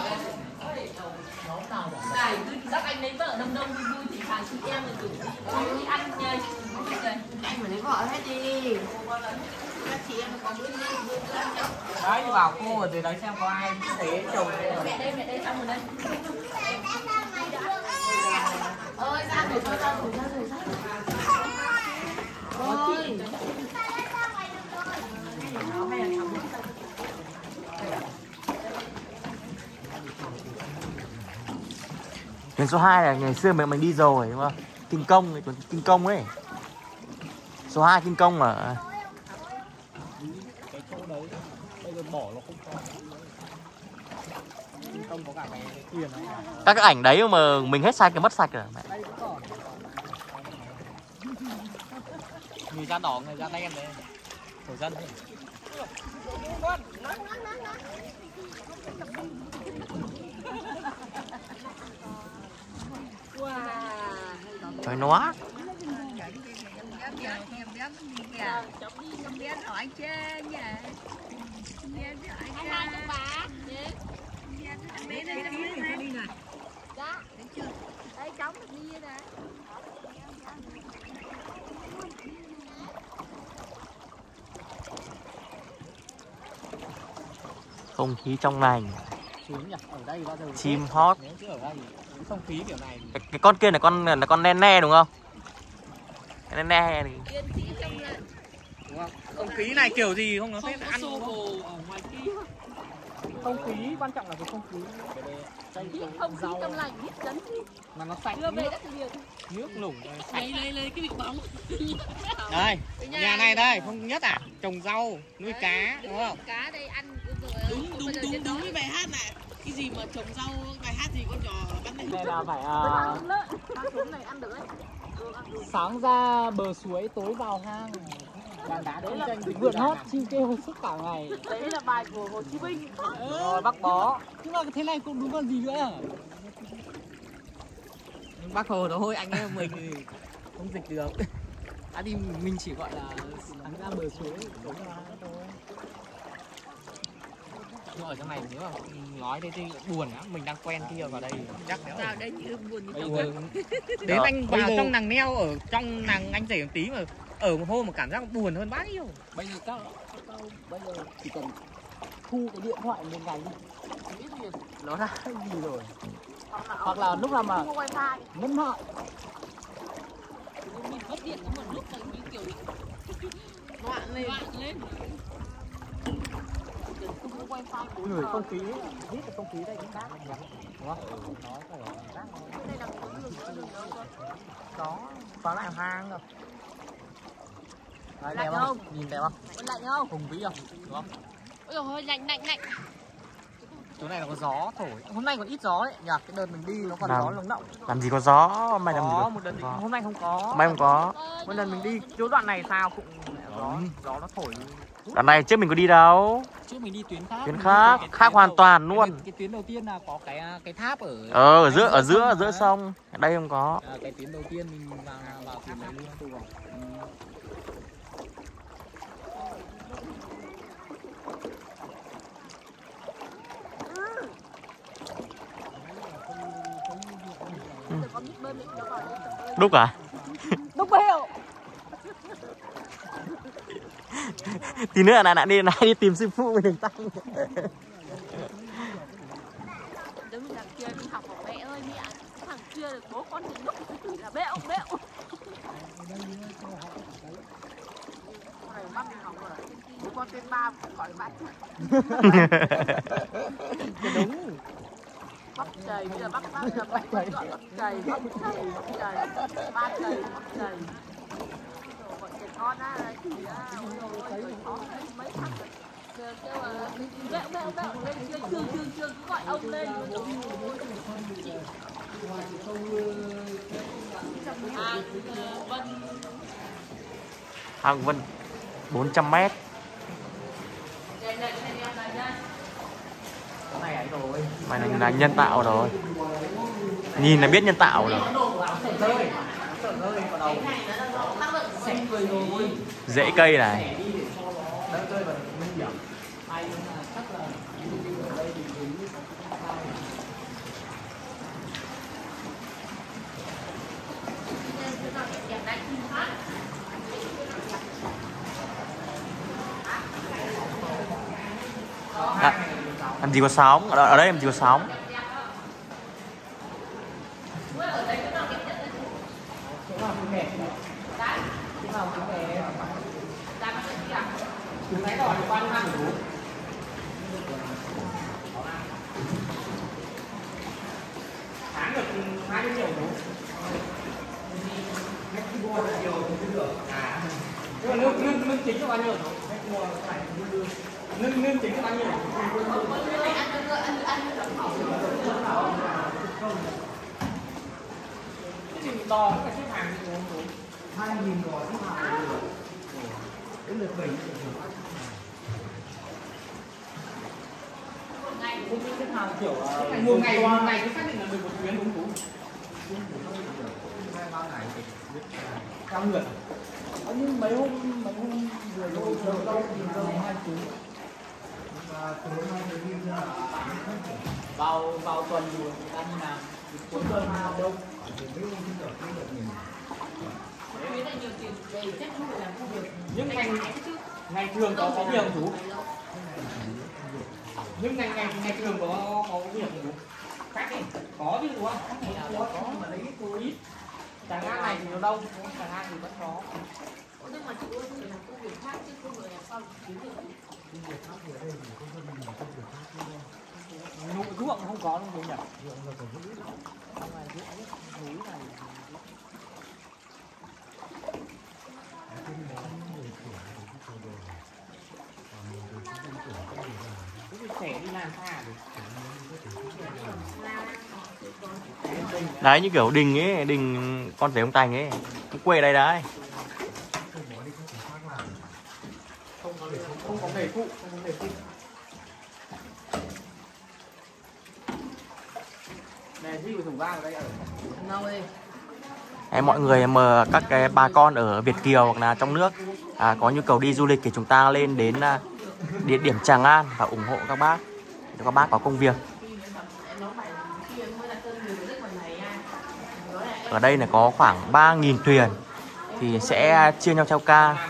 này, các anh lấy vợ đông đông vui thì hàng chị em rồi đi ăn nha. Anh phải lấy vợ hết đi. Các chị em có bữa Đấy bảo cô ở dưới đấy xem có ai thấy chồng đây. Mẹ đây xong rồi đây. Ơi ra rồi ra rồi. Ôi. Tuyến số 2 là ngày xưa mình đi rồi đúng không? Kinh Công ấy. Số 2 Kinh Công mà. Cái chỗ đấy bây giờ bỏ nó không có. Các cái ảnh đấy mà mình hết sạch thì mất sạch rồi mẹ. Người da đỏ, người da đen đấy. Thổ dân thôi. Trời nó. Không khí trong lành. Ở đây bao giờ Chim hót. chứ ở đây không khí kiểu này. Cái con kia là con nen ne đúng không? Cái nen ne thì Đúng không? Không khí này kiểu gì không nó sẽ ăn xô bồ ở ngoài kia. không khí, quan trọng là cái không khí. Không khí trong lành biết chấn Mà nó sạch đưa về đất liền. nước lủng sạch. Lấy cái bịch bóng. Đây, nhà này đây, không nhất à, trồng rau, nuôi cá, đúng không? Cá đây ăn Đúng cái bài hát này. Cái gì mà trồng rau, bài hát gì con nhỏ bắn này. Đây là phải này ăn được đấy. sáng ra bờ suối, tối vào hang. Đàn đá đấy là vượt hót, chim kêu suốt cả ngày. Đấy là bài của Hồ Chí Minh. Rồi Bác Bó. Nhưng mà thế này cũng đúng còn gì nữa. Bác Hồ đó thôi, anh em mình thì không dịch được. Thì mình chỉ gọi là sáng ra bờ suối, tối vào hang thôi. Nhưng ở trong này nếu mà nói đây thì buồn lắm, mình đang quen kia vào đây chắc nếu Vào đây như buồn như buồn. Đến anh vào trong nàng neo, ở trong nàng anh chảy một tí mà ở một hôm mà cảm giác buồn hơn bác yêu. Bây giờ các bây giờ chỉ cần thu cái điện thoại một ngày đi, nó ra cái gì rồi. Hoặc là lúc nào mà mất mạng Mình mất điện có một lúc là như kiểu loạn lên. người không khí, hít cái không khí đây cũng khác, đúng không? Có lại hang rồi. Đấy, đẹp không? Nhìn đẹp không? Lạnh không? Hùng vĩ không? Đúng không? Ôi dồi ôi, lạnh. Chỗ này nó có gió thổi. Hôm nay còn ít gió đấy, nhỉ? Cái đợt mình đi nó còn gió lồng lộng. làm gì có gió, mày làm gì Có có. một đợt đi, hôm nay không có. Mày không có. Một lần mình đi chỗ đoạn này sao cũng gió nó thổi. Đoạn này trước mình có đi đâu. Trước mình đi tuyến khác. Tuyến khác hoàn toàn luôn. Cái tuyến đầu tiên là có cái tháp ở ở giữa sông. Ở đây không có. Cái tuyến đầu tiên mình vào tuyến này luôn. Đúc à? Đúc bèo. Tí nữa là đi tìm sư phụ mình tăng. Đứng đằng kia đi học của mẹ ơi mẹ, thằng kia bố con thì đúc là bẹo. Này bắt đi học rồi. Bố con tên ba gọi là bắt. Đúng. Bắp chày, bây giờ bắp là bắp chày, ba chày. Bọn trẻ con á, chỉ mấy thằng kêu là bẹo lên trường cứ gọi ông lên. Hàng Vân 400m. Mày là nhân tạo rồi. Nhìn là biết nhân tạo rồi. Rễ cây này. Làm gì có sóng, ở đây làm gì có sóng. Tháng được 20 triệu đúng. Nhưng mà lương chính là bao nhiêu rồi? Nương chính bao nhiêu? Đò nó phải xếp hàng 2.000 đò xếp hàng rồi. Đến lượt mình. Cũng xếp hàng kiểu một ngày cứ xác định là 11 chuyến đúng không? 2-3 ngày Cao người. nhưng mấy hôm vừa rồi đâu thì đâu 2 chuyến. Và tối nay thì đi ra Vào tuần thì người ta đi làm cuối tuần đâu những ngày thường có việc chú, những ngày thường có việc chú khách đi có chứ đúng không? Có mà lấy ít ít. Chẳng hạn này thì nó đông, chẳng hạn thì vẫn có. Nhưng mà chị ơi phải làm công việc khác chứ không phải là sao kiếm được. công việc khác thì ở đây thì không phân mình công việc khác nữa. Ruộng không có đâu chú nhỉ? Ruộng là còn giữ lắm. Trong này núi này. Trẻ đi làm xa rồi. Đấy như kiểu đình ấy, đình con rể ông Thành ấy, cái quê đây đấy. Không có nghề phụ, không có nghề phụ. Này gì của thùng vang ở đây ở đâu đi? Đấy, mọi người mà các cái bà con ở Việt Kiều hoặc là trong nước có nhu cầu đi du lịch thì chúng ta lên đến địa điểm Tràng An và ủng hộ các bác để các bác có công việc. Ở đây là có khoảng 3.000 thuyền thì sẽ chia nhau theo ca.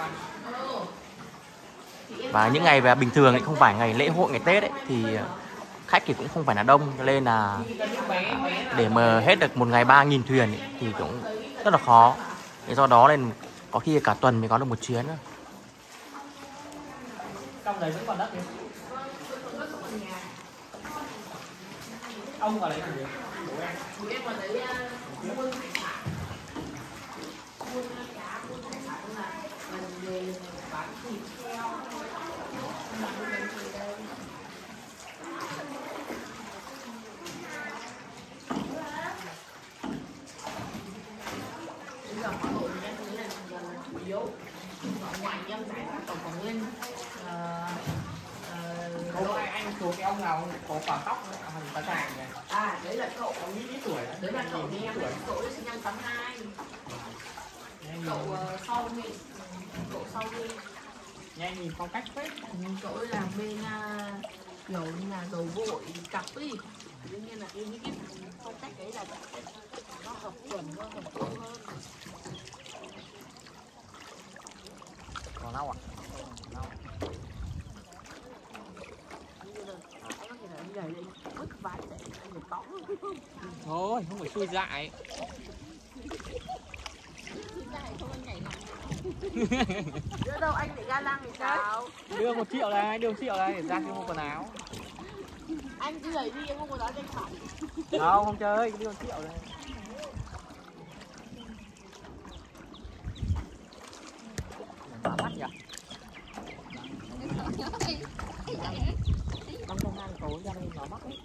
Và những ngày về bình thường thì không phải ngày lễ hội, ngày Tết ấy, thì khách thì cũng không phải là đông, cho nên là để mà hết được một ngày 3.000 thuyền ấy, thì cũng rất là khó. Thế do đó nên có khi cả tuần mới có được một chuyến nữa. Trong đấy vẫn còn đất đấy. Ông vào đấy làm gì? Bố em vào đấy buôn hải sản. Buôn cá, buôn hải sản là về bán thịt heo. Bây giờ mọi người em thấy là chủ yếu ở ngoài em giải ra tổng cộng lên anh số cái ông nào có quả tóc hình cá tràng này. À đấy là cậu Ông ít tuổi đấy là cậu đi em, cậu ấy sinh năm 82. Cậu sau đi, cậu sau đi. Nhanh nhìn phong cách phết. Cậu ấy làm bên kiểu như là đầu gội cặp ấy. Đương nhiên là những cái phong cách đấy là nó hợp chuẩn, nó hợp tốt hơn. Còn lau à? Thôi, không phải xui dại. Đưa đâu anh lại ga lăng thì sao? Đưa 1 triệu đây, đưa 1 triệu đây để ra cho mua quần áo. Anh cứ đẩy đi, em không có giá trên phẳng. Không chơi, đưa 1 triệu đây. Mở mắt nhỉ? Năm trong ăn tối ra đây nó mắc ấy.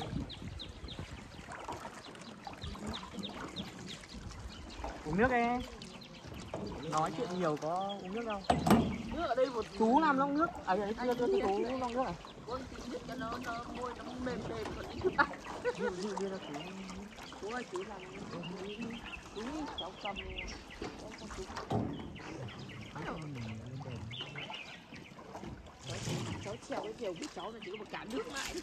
Uống nước đi. Nói chuyện nhiều có uống nước đâu. Nước ở đây một Chú làm lông nước. À đấy chưa chú lông nước à? con tí nước cho nó môi nó mềm mềm còn ít chút. Đưa ra chú. Chú ơi chú làm chú cháu cầm cháu trèo cái kiểu của cháu là chỉ có một cán nước lại.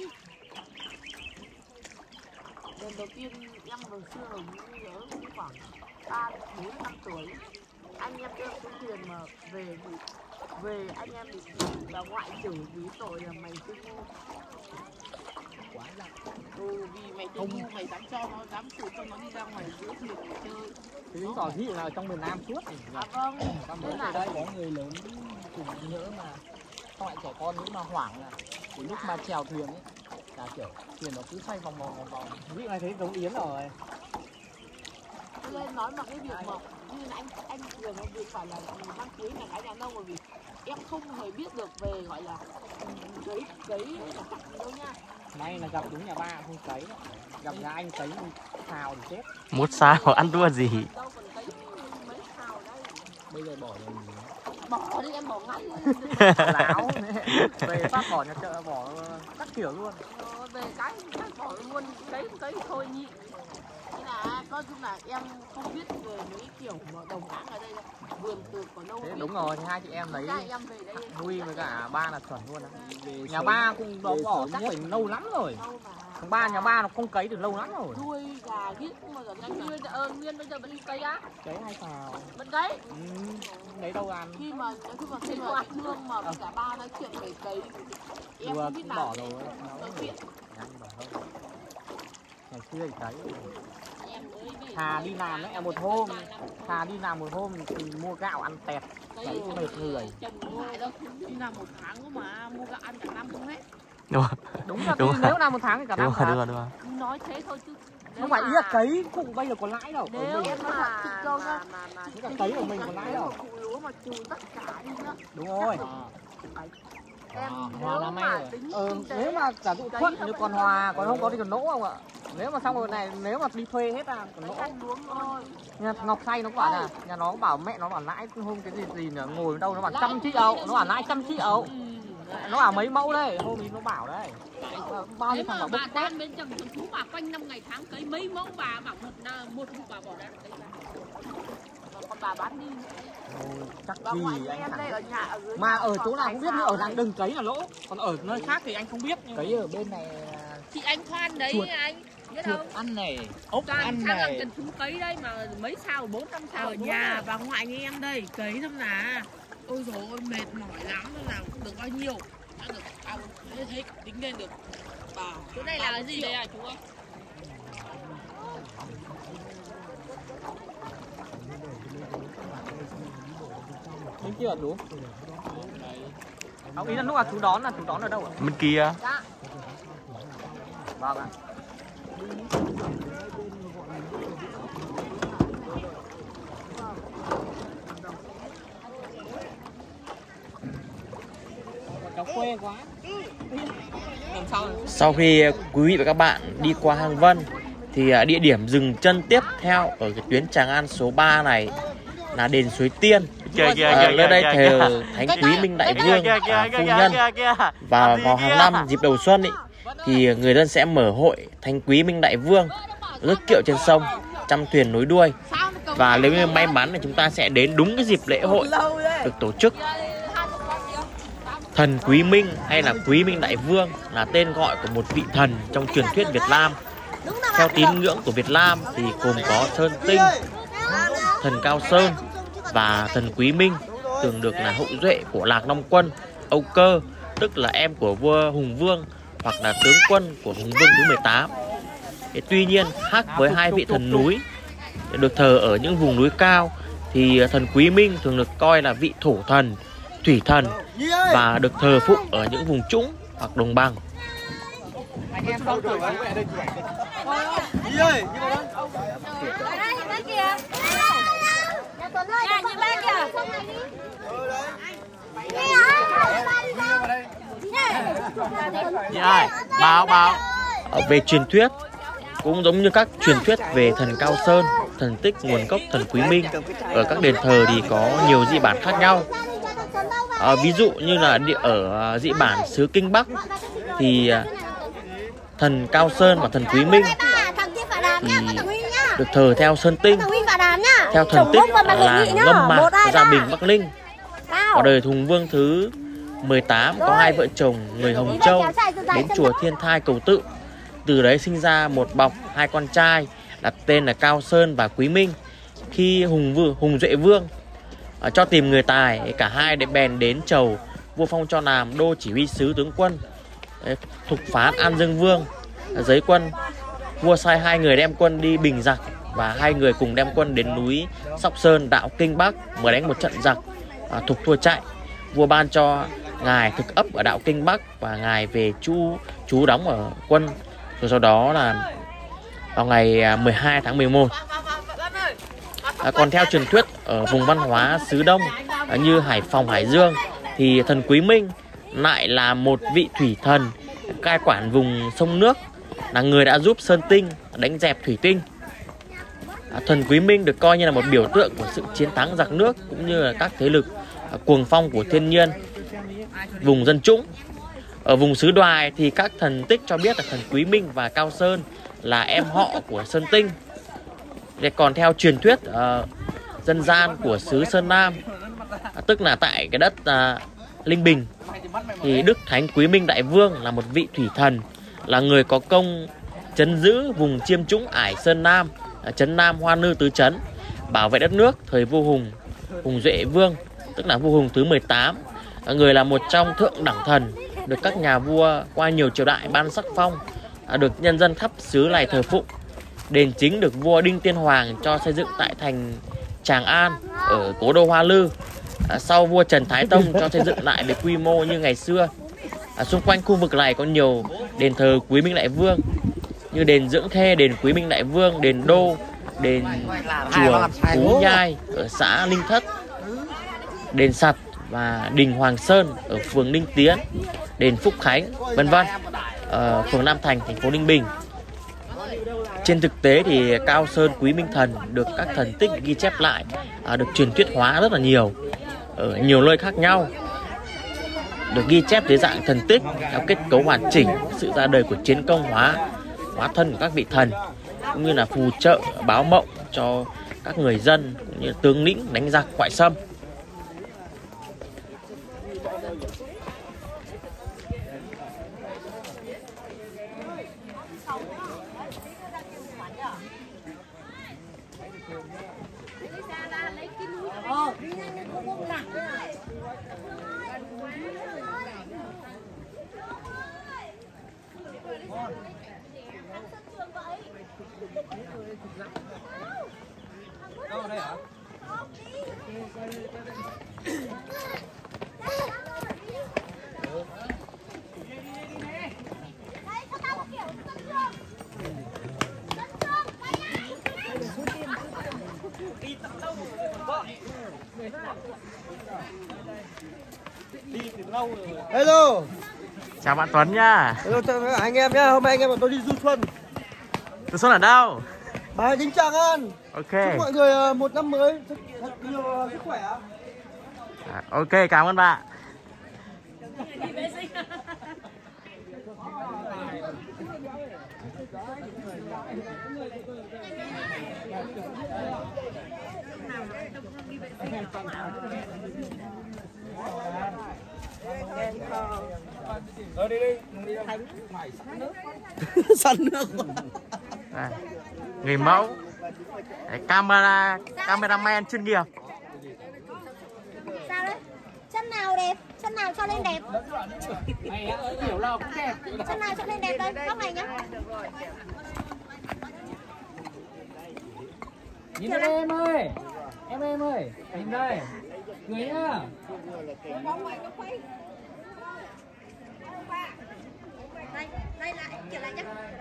Lần đầu tiên em hồi xưa là nhớ cũng khoảng 3-4 năm tuổi, anh em đưa xuống thuyền mà về anh em bị bà ngoại chửi vì tội là mày cứ ngu. Quá là vì mày cứ ngu, mày dám cho nó, dám chửi cho nó đi ra ngoài giữa thuyền để chơi. Thế chứng tỏ ví dụ là trong miền Nam suốt này. À vâng, Nên là đây có người lớn cùng nhớ mà không lại trẻ con những mà hoảng là cái lúc mà chèo thuyền ấy là kiểu thuyền nó cứ xoay vòng vòng. Ví dụ này thấy giống Yến rồi. Cho nên nói mà cái việc mà như là anh thường nó việc phải là đăng ký là cái nhà nông, bởi vì em không hề biết được về gọi là cấy là cặn đâu nha. May là gặp đúng nhà ba không cấy, gặp nhà anh cấy xào thì chết. Một sao ăn đua gì? Đâu còn cấy mấy xào đây. Bây giờ bỏ rồi. Bỏ đi em bỏ ngay. Láo về phát bỏ nhà chợ bỏ các kiểu luôn. Về cái bỏ luôn cấy thôi nhị. Thế là nói chung là em không biết về mấy kiểu mà đồng áng ở đây đâu. Vườn từ có lâu. Đúng rồi, thì hai chị em lấy em về đây nuôi với cả ba là chuẩn luôn. Nhà ba cũng đó bỏ chắc phải lâu lắm rồi. Thằng ba nhà ba nó không cấy được lâu lắm rồi. Nuôi gà giết không bao giờ anh Nguyên bây giờ vẫn đi cấy á? Cấy hay sao? Vẫn cấy. Lấy đâu ăn. Khi mà thương mà cả ba nói chuyện về cấy em không biết nào. Bỏ rồi. Ngày xưa thì cấy. Thà đi làm đấy, một hôm thì mua gạo ăn tẹt, cấy mệt người. Đi làm một tháng mà mua gạo ăn cả năm không hết. Đúng là nếu làm một tháng thì cả năm đúng rồi. Nói thế thôi chứ không phải ý là cấy cũng bây giờ có lãi đâu. Nếu em nói thật chị câu nhá, cái cấy của mình có lãi đâu. Cụ lúa mà trừ tất cả đi nữa. Đúng rồi. Em nếu mà tính nếu mà giả dụ thuận như còn hòa, còn không có thì còn lỗ không ạ? Nếu mà xong rồi này, nếu mà đi thuê hết à còn lỗ. Nhà Ngọc Say nó bảo là nhà nó bảo mẹ nó bảo lãi hôm cái gì nữa ngồi đâu nó bảo 100 triệu Âu, nó bảo lãi 100 triệu Âu. Nó bảo mấy mẫu đấy, hôm ý nó bảo đấy. Bao nhiêu thằng bảo bà tan bên trong thú bà quanh 5 ngày tháng cấy mấy mẫu bà bảo một vụ bà bỏ ra cấy ra. Còn bà bán đi. Chắc gì anh thẳng. Mà ở chỗ nào cũng biết, như ở làng đừng cấy là lỗ. Còn ở nơi khác thì anh không biết. Cấy ở bên này chị anh khoan đấy chuột, anh biết không? Ăn này, ốc ăn này. này. Cần thú cấy đây mà mấy sao 4-5 sao ở nhà bà ngoại như em đây cấy thôi là. Ôi dồi ôi mệt mỏi lắm, làm không được bao nhiêu. Ăn được thấy tính lên được. Bà chỗ này là cái gì đây à chú ơi? Bên kia chú. Ông ý là lúc nào chú đón ở đâu ạ? Bên kia. Dạ. Vâng ạ. Cháu quê quá. Sau khi quý vị và các bạn đi qua Hàng Vân thì địa điểm dừng chân tiếp theo ở cái tuyến Tràng An số 3 này là đền Suối Tiên. Nơi đây thờ Thánh Quý Minh Đại Vương phu nhân. Và vào hàng năm dịp đầu xuân thì người dân sẽ mở hội Thánh Quý Minh Đại Vương rước kiệu trên sông, trăm thuyền nối đuôi. Và nếu như may mắn thì chúng ta sẽ đến đúng cái dịp lễ hội được tổ chức. Thần Quý Minh hay là Quý Minh Đại Vương là tên gọi của một vị thần trong truyền thuyết Việt Nam. Theo tín ngưỡng của Việt Nam thì gồm có Sơn Tinh, thần Cao Sơn và thần Quý Minh, tưởng được là hậu duệ của Lạc Long Quân, Âu Cơ, tức là em của vua Hùng Vương hoặc là tướng quân của Hùng Vương thứ 18. Tuy nhiên khác với hai vị thần núi được thờ ở những vùng núi cao thì thần Quý Minh thường được coi là vị thổ thần, thủy thần và được thờ phụng ở những vùng trũng hoặc đồng bằng. Anh em không thử bảo vệ đây chị ảnh đây. Đi ơi, đi vào đây. Ở đây nhìn bên kìa. Nhà Tuấn ơi, nhà nhìn bên kìa. Chị ơi, báo. Về truyền thuyết cũng giống như các truyền thuyết về thần Cao Sơn, thần tích nguồn gốc thần Quý Minh ở các đền thờ thì có nhiều dị bản khác nhau. Ví dụ như là ở dị bản xứ Kinh Bắc thì thần Cao Sơn và thần Quý Minh thì được thờ theo Sơn Tinh, theo thần tích ở làng Ngâm Mạc, Gia Bình, Bắc Ninh. Ở đời Hùng Vương thứ 18 có hai vợ chồng người Hồng Châu đến chùa Thiên Thai cầu tự. Từ đấy sinh ra một bọc hai con trai đặt tên là Cao Sơn và Quý Minh. Khi Hùng Duệ Vương cho tìm người tài, cả hai để bèn đến chầu vua phong cho làm đô chỉ huy sứ tướng quân, thục phán An Dương Vương. Giới quân, vua sai hai người đem quân đi bình giặc và hai người cùng đem quân đến núi Sóc Sơn đạo Kinh Bắc mở đánh một trận giặc, thục thua chạy. Vua ban cho ngài thực ấp ở đạo Kinh Bắc và ngài về trú đóng ở quân. Rồi sau đó là vào ngày 12 tháng 11. Còn theo truyền thuyết ở vùng văn hóa xứ Đông như Hải Phòng, Hải Dương thì thần Quý Minh lại là một vị thủy thần cai quản vùng sông nước, là người đã giúp Sơn Tinh đánh dẹp thủy tinh. Thần Quý Minh được coi như là một biểu tượng của sự chiến thắng giặc nước cũng như là các thế lực cuồng phong của thiên nhiên, vùng dân chúng. Ở vùng xứ Đoài thì các thần tích cho biết là thần Quý Minh và Cao Sơn là em họ của Sơn Tinh. Còn theo truyền thuyết dân gian của xứ Sơn Nam, tức là tại cái đất Linh Bình, thì Đức Thánh Quý Minh Đại Vương là một vị thủy thần, là người có công trấn giữ vùng chiêm trũng ải Sơn Nam, trấn Nam Hoa Nư tứ trấn, bảo vệ đất nước thời vua Hùng Duệ Vương, tức là vua Hùng thứ 18. Người là một trong thượng đẳng thần, được các nhà vua qua nhiều triều đại ban sắc phong, được nhân dân khắp xứ này thờ phụng. Đền chính được vua Đinh Tiên Hoàng cho xây dựng tại thành Tràng An ở cố đô Hoa Lư. Sau vua Trần Thái Tông cho xây dựng lại với quy mô như ngày xưa. Xung quanh khu vực này có nhiều đền thờ Quý Minh Đại Vương như đền Dưỡng Khê, đền Quý Minh Đại Vương, đền Đô, đền chùa Phú Nhai ở xã Ninh Thất, đền Sặt và đình Hoàng Sơn ở phường Ninh Tiến, đền Phúc Khánh, vân vân, phường Nam Thành, thành phố Ninh Bình. Trên thực tế thì Cao Sơn Quý Minh Thần được các thần tích ghi chép lại, được truyền thuyết hóa rất là nhiều ở nhiều nơi khác nhau, được ghi chép dưới dạng thần tích theo kết cấu hoàn chỉnh, sự ra đời của chiến công hóa thân của các vị thần, cũng như là phù trợ báo mộng cho các người dân cũng như tướng lĩnh đánh giặc ngoại xâm. Hello. Chào bạn Tuấn nha. Hello chào anh em nhá. Hôm nay anh em bọn tôi đi du xuân. Du xuân ở đâu? Bà Đình Tràng An. Ok. Chúc mọi người một năm mới thật nhiều sức khỏe. Ok, cảm ơn bạn. Săn nước. Người mẫu, cameraman chuyên nghiệp. Sao đấy? Chân nào đẹp? Chân nào cho lên đẹp? Chân nào cho lên đẹp đây? Góc này nhá. Nhìn đây em ơi. Em ơi, nhìn đây. Người nhá. Đây lại, trở lại nhá.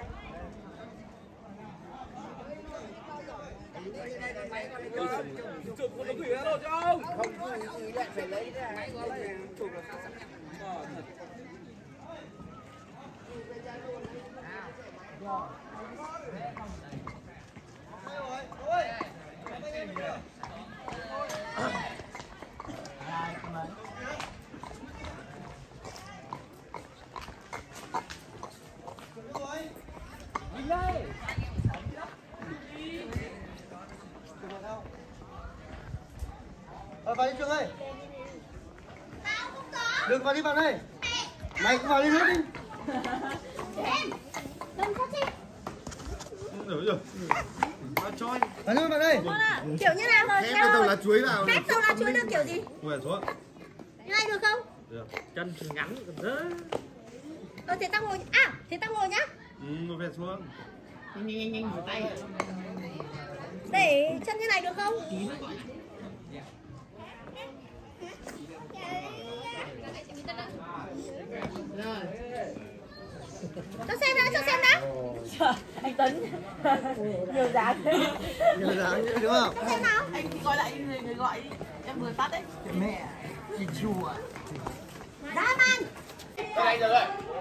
Vào đi Trường ơi. Đừng vào đi bạn ơi. Mày cũng vào đi hết đi. Đừng có gì. Rồi. Vào đi bạn ơi. Kiểu như nào rồi? Ép đầu lá chuối vào. Ép đầu lá chuối được kiểu gì? Ngồi xuống. Như này được không? Được. Chân ngắn còn thế. Thế tao ngồi. À, thế tao ngồi nhá. Ngồi về xuống. Nhanh rửa tay. Để chân như này được không? Cho xem đã. Anh Tuấn nhiều dáng thế. Nhiều dáng đúng không? Xem nào. Anh gọi lại người gọi đi. Em vừa tắt đấy. Mẹ, chị chùa. Dám ăn. Đây được rồi.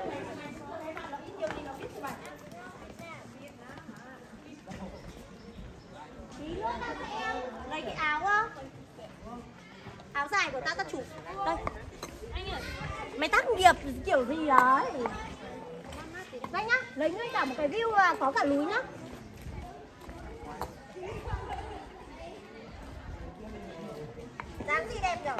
Lấy cái áo á. Áo dài của ta chụp. Đây. Mày tắt nghiệp kiểu gì đấy. Đây nhá, lấy ngay cả một cái view có cả núi nhá. Dáng gì đẹp nhở?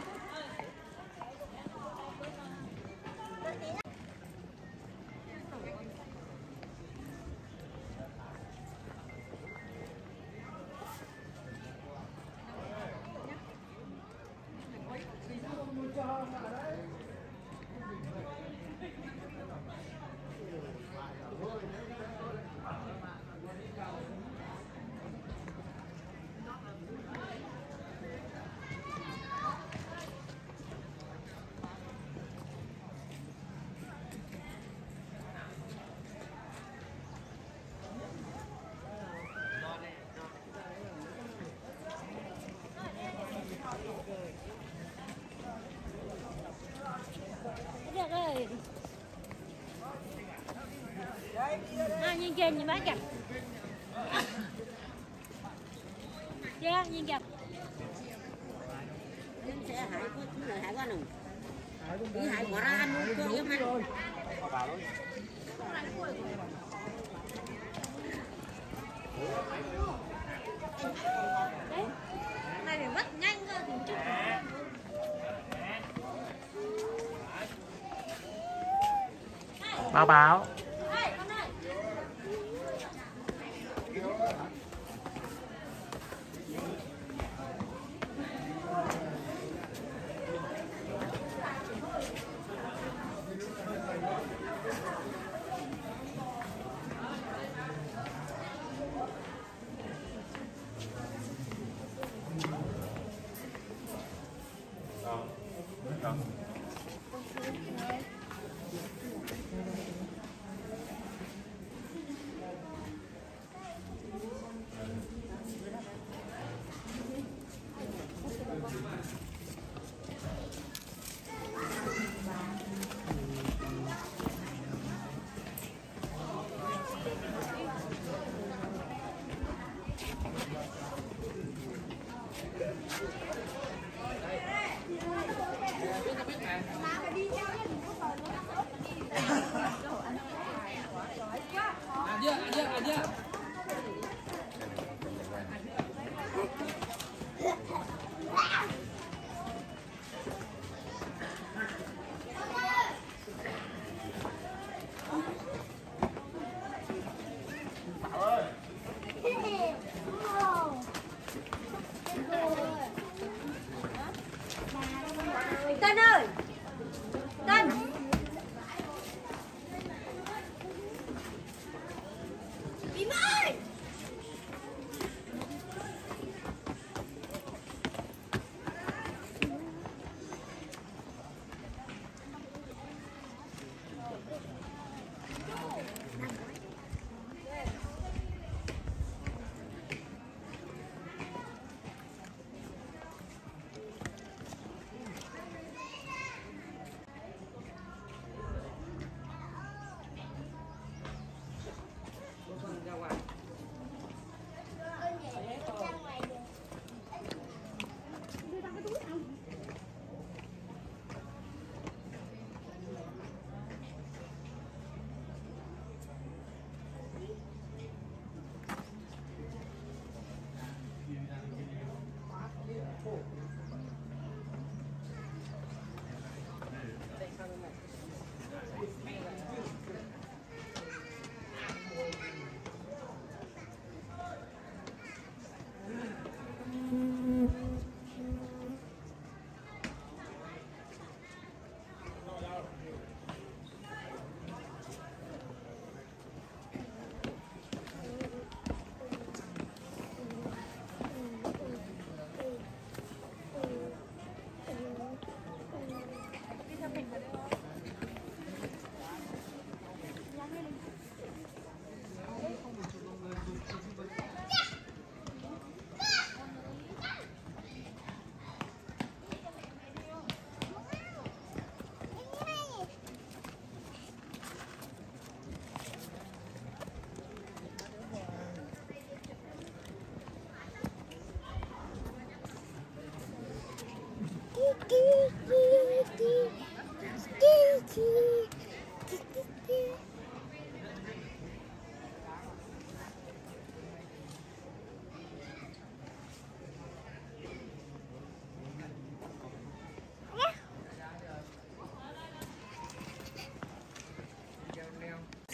Nhìn kìa, nhìn bác kìa. Nhìn kìa. Sẽ hái qua nồng. Đi hái quả ra ăn luôn, cô em ăn. Đấy. Này phải mất nhanh cơ thì chứ. Báo.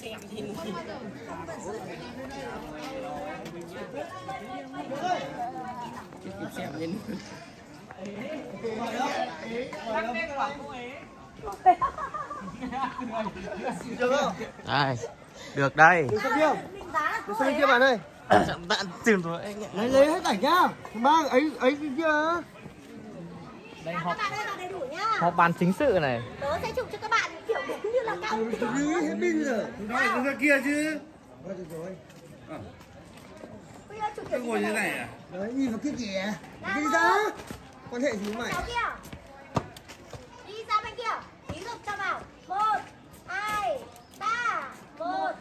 Đây, được đây. Được xem kia. Được xem kia bạn ơi. Bạn tìm rồi anh ạ. Lấy hết ảnh nhá. Mang ấy cái kia. Đây Các bạn ơi, vào đầy đủ nhá. họp bàn chính sự này. Tớ sẽ chụp cho các bạn kiểu đúng như là cao. Hết pin rồi. Nói cái ra kia chứ. Thôi được rồi. Bây giờ chụp kiểu Ngồi như này à? Đấy, nhìn vào kia kìa. Đi ra. Quan hệ gì với mày? Cháu kia. Đi ra bên kia. Tí dục cho vào. 1, 2, 3. 1,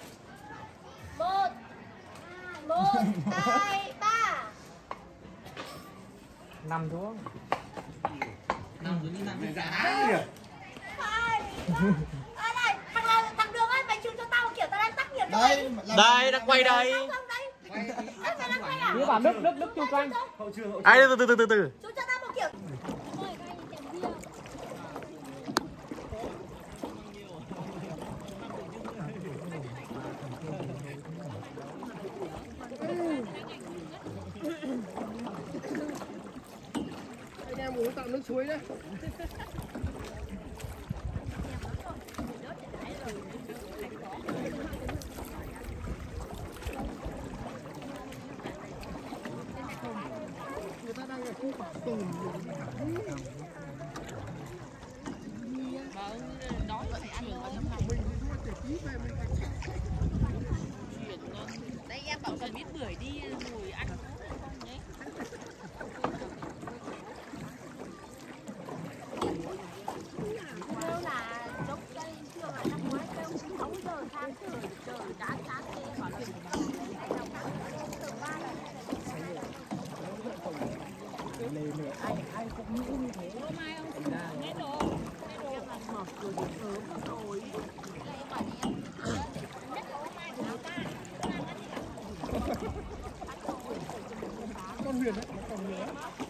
2, 3. Nằm xuống. Mày giá kìa. Này, thằng Đường ơi, mày chụp cho tao kiểu tao đang tắt nghiệp Đây, Đây, đang quay đây. Đưa vào Đức chụp anh. Ai từ. Chụp cho tao một kiểu. Anh em uống tạm nước suối đấy. Người ta đang ở khu bảo tồn. Đói phải ăn Mình thì mua trẻ ký về mình thành chuyện. Đây em bảo cần biết bưởi đi ngồi ăn không đấy. Kêu là lúc đây chưa là năm ngoái kêu 6 giờ sáng trời chán thế bảo là Ai cũng nghĩ như thế. Hôm mai ông nghe đồ mà mở cửa từ sớm rồi. con Huyền đấy, nó còn nhớ.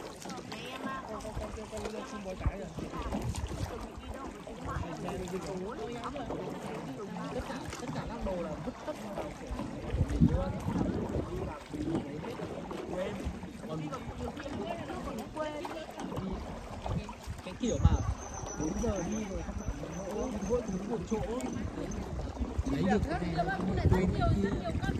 Con chim bói cái rồi. Tất cả các đồ là vứt tất vào luôn. Cái kiểu mà 4 giờ đi rồi các bạn mỗi thứ một chỗ. Đấy được cái này là quên kia.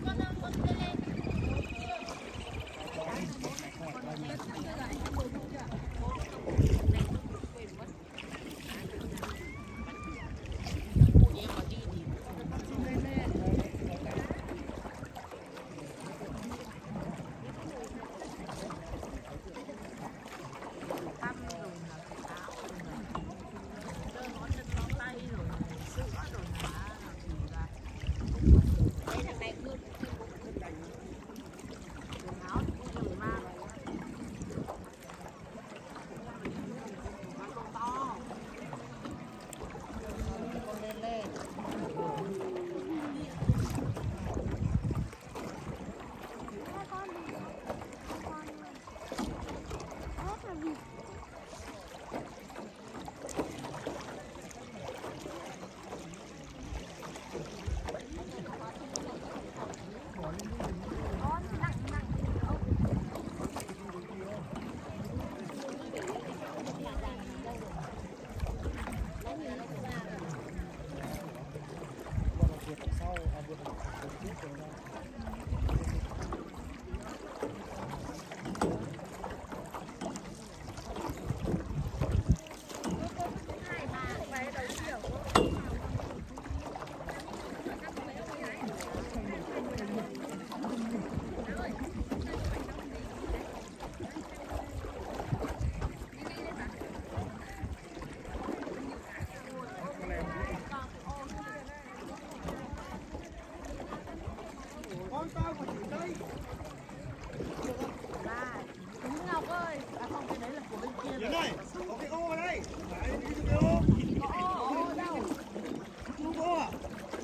Này, có cái ô ở đây. Đấy, đi xuống cái ô. Có ô đâu? Không có ô à?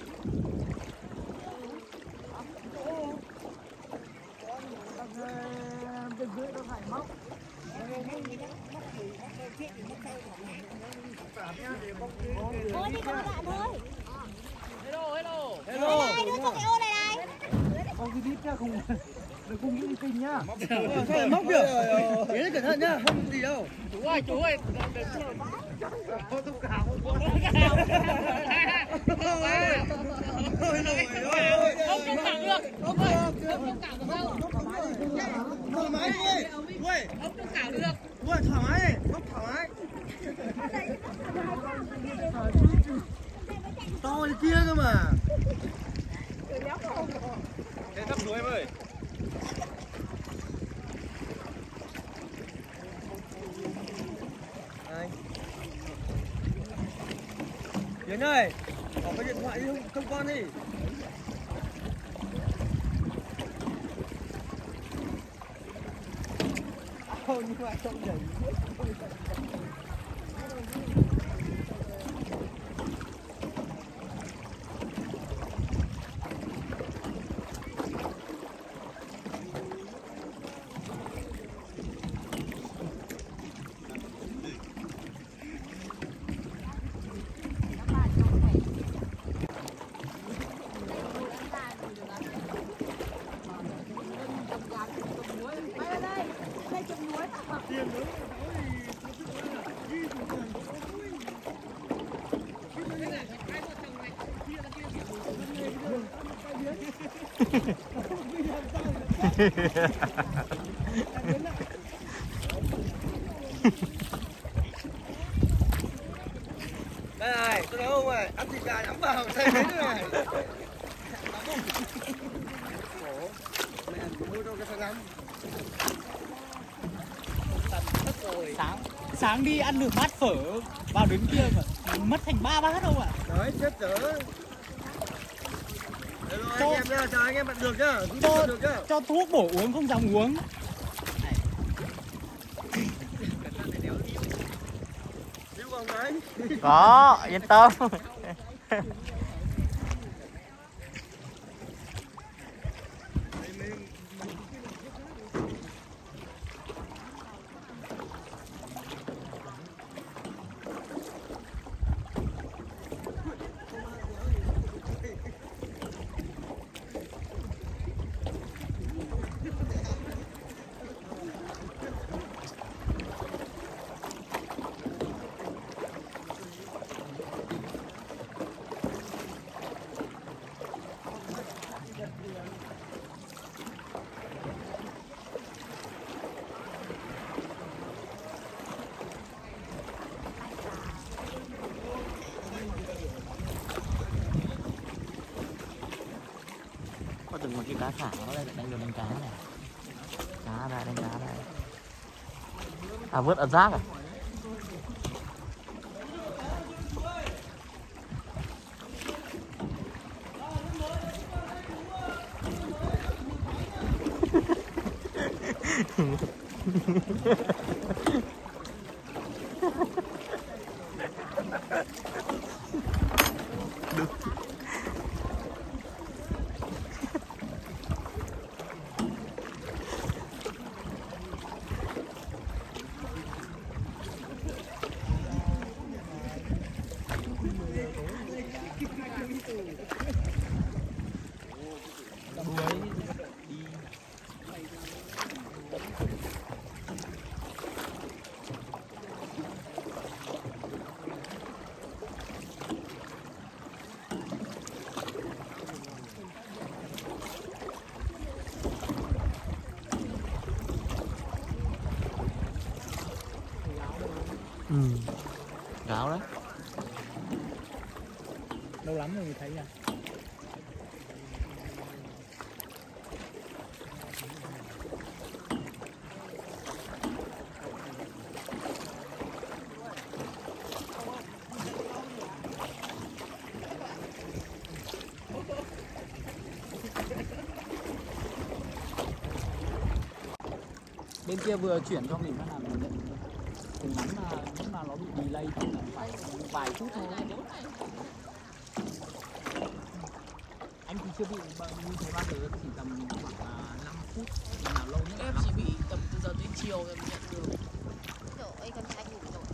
Bên dưới nó phải móc. Thôi đi các bạn ơi. Hello. Hello. Đây, đưa cho cái ô này này. Không cái đít ra không. Đừng không nghĩ kinh nhá. Sao móc được? Thế cẩn thận nhá, không gì đâu. Chú ơi, Không thông cảm. Ôi rồi ôi. Không thông cảm được. Không thông cảm được đâu. Thoải mái đi. Ui, Không thông cảm được. ui thoải mái đi, không thoải mái. To như kia cơ mà. Thế thấp xuống em ơi. Đây. Yến ơi, có cái điện thoại đi không con đi. Không như vậy không nhảy. Đây này, tôi nói ông ơi, ăn thịt gà nhắm vào say thế này. Khổ, mẹ mua đâu cái thằng ngắm. Sáng đi ăn được bát phở vào đến kia mà mất thành 3 bát đâu ạ. Đấy, chết dở. Hello anh em nhá, chào anh em bạn được nhá, được nhá. Cho thuốc bổ uống không dám uống. Lưu vòng đấy. Có, yên tâm. Có từng một cái cá thả nó đây lại đánh được đánh cá này. Cá đây, đánh cá đây. À vớt ở rác à? Gạo đấy. Lâu lắm rồi mới thấy à. Bên kia vừa chuyển cho mình nó làm mình nhận cùng lắm là lúc nào nó bị delay thì phải vài phút thôi. Anh thì chưa bị như thế bao giờ, chỉ tầm khoảng 5 phút, nào lâu nhất. Em chỉ bị tầm từ giờ đến chiều em nhận được. Rồi, con trai ngủ rồi.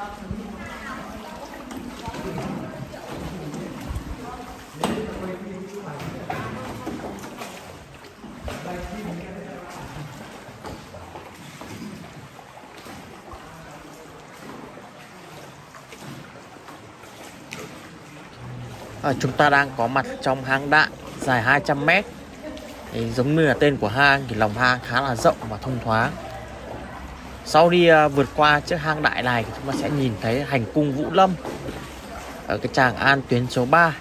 Chúng ta đang có mặt trong hang Đại dài 200 m. Giống như là tên của hang thì lòng hang khá là rộng và thông thoáng. Sau đi vượt qua chiếc hang Đại này thì chúng ta sẽ nhìn thấy hành cung Vũ Lâm ở cái Tràng An tuyến số 3.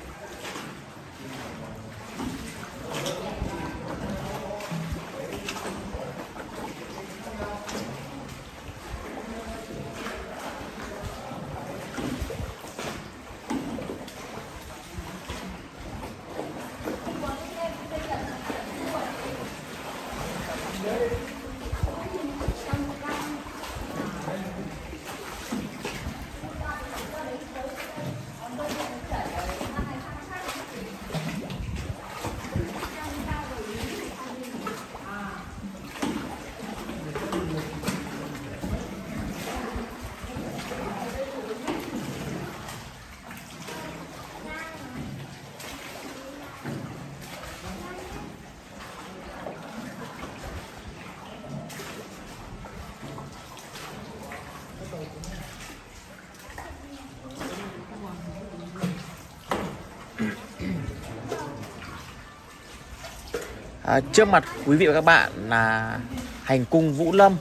Trước mặt quý vị và các bạn là hành cung Vũ Lâm,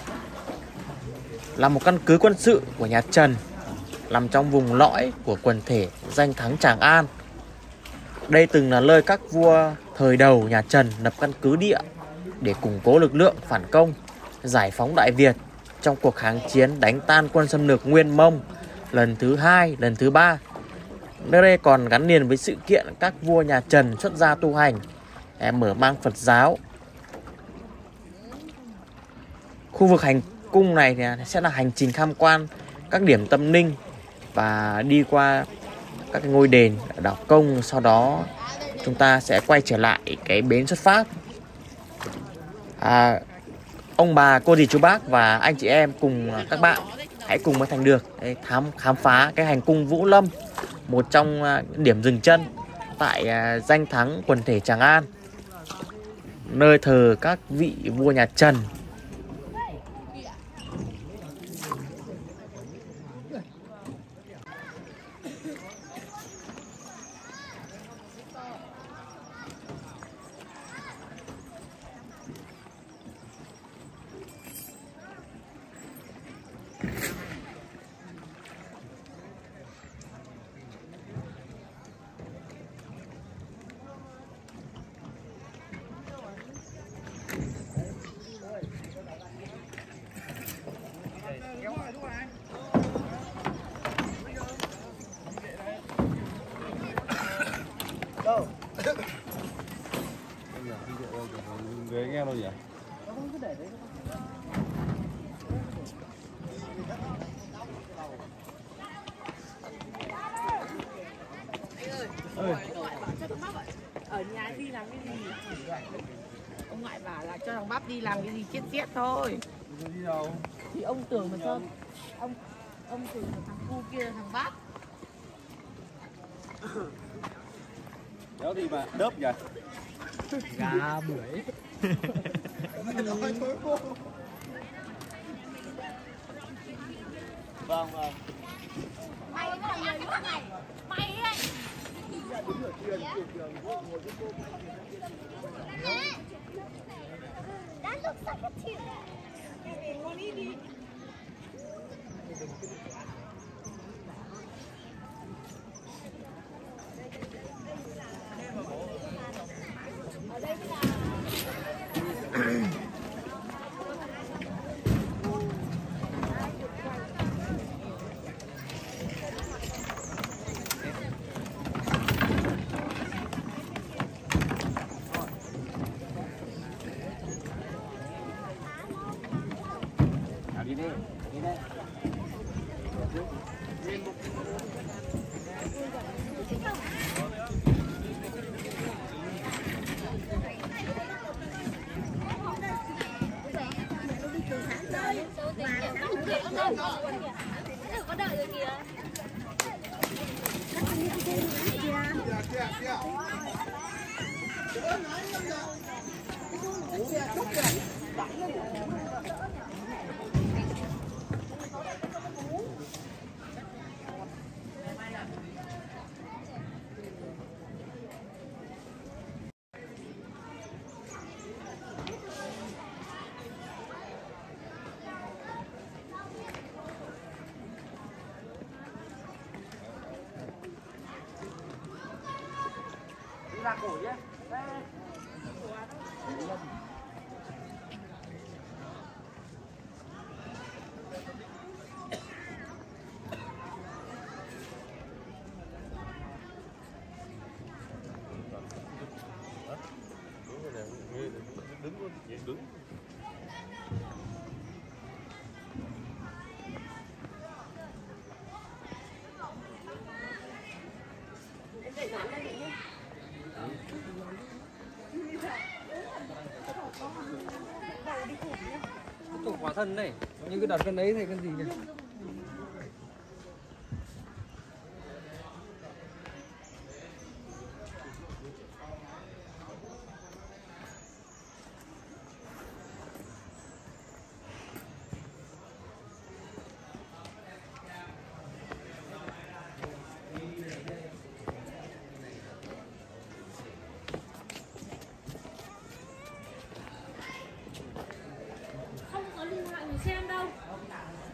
là một căn cứ quân sự của nhà Trần, nằm trong vùng lõi của quần thể danh thắng Tràng An. Đây từng là nơi các vua thời đầu nhà Trần lập căn cứ địa để củng cố lực lượng phản công, giải phóng Đại Việt trong cuộc kháng chiến đánh tan quân xâm lược Nguyên Mông lần thứ 2, lần thứ 3. Nơi đây còn gắn liền với sự kiện các vua nhà Trần xuất gia tu hành, mở mang Phật giáo. Khu vực hành cung này thì sẽ là hành trình tham quan các điểm tâm linh và đi qua các cái ngôi đền ở đảo Công. Sau đó chúng ta sẽ quay trở lại cái bến xuất phát. Ông bà, cô dì, chú bác và anh chị em cùng các bạn hãy cùng với Thành được khám phá cái hành cung Vũ Lâm, một trong điểm dừng chân tại danh thắng quần thể Tràng An, nơi thờ các vị vua nhà Trần. Ghế nghe đâu nhỉ? Ở nhà đi làm cái gì? Ông ngoại bảo là cho thằng Bắp đi làm cái gì chết thôi. Đi đâu? Thì ông tưởng mà sao? Ông tưởng là thằng cu kia là thằng Bắp. Đéo đi mà đớp nhỉ? Gà bưởi. Vâng vâng. Mày có thằng người nước này. Mày ấy. That looks like a tear. Có đợi rồi kìa. Ra cổ nhé. Đứng. Chụp quả thân này, như cái đợt cân đấy thì cân gì nhỉ? Không có lưu lại người xem đâu.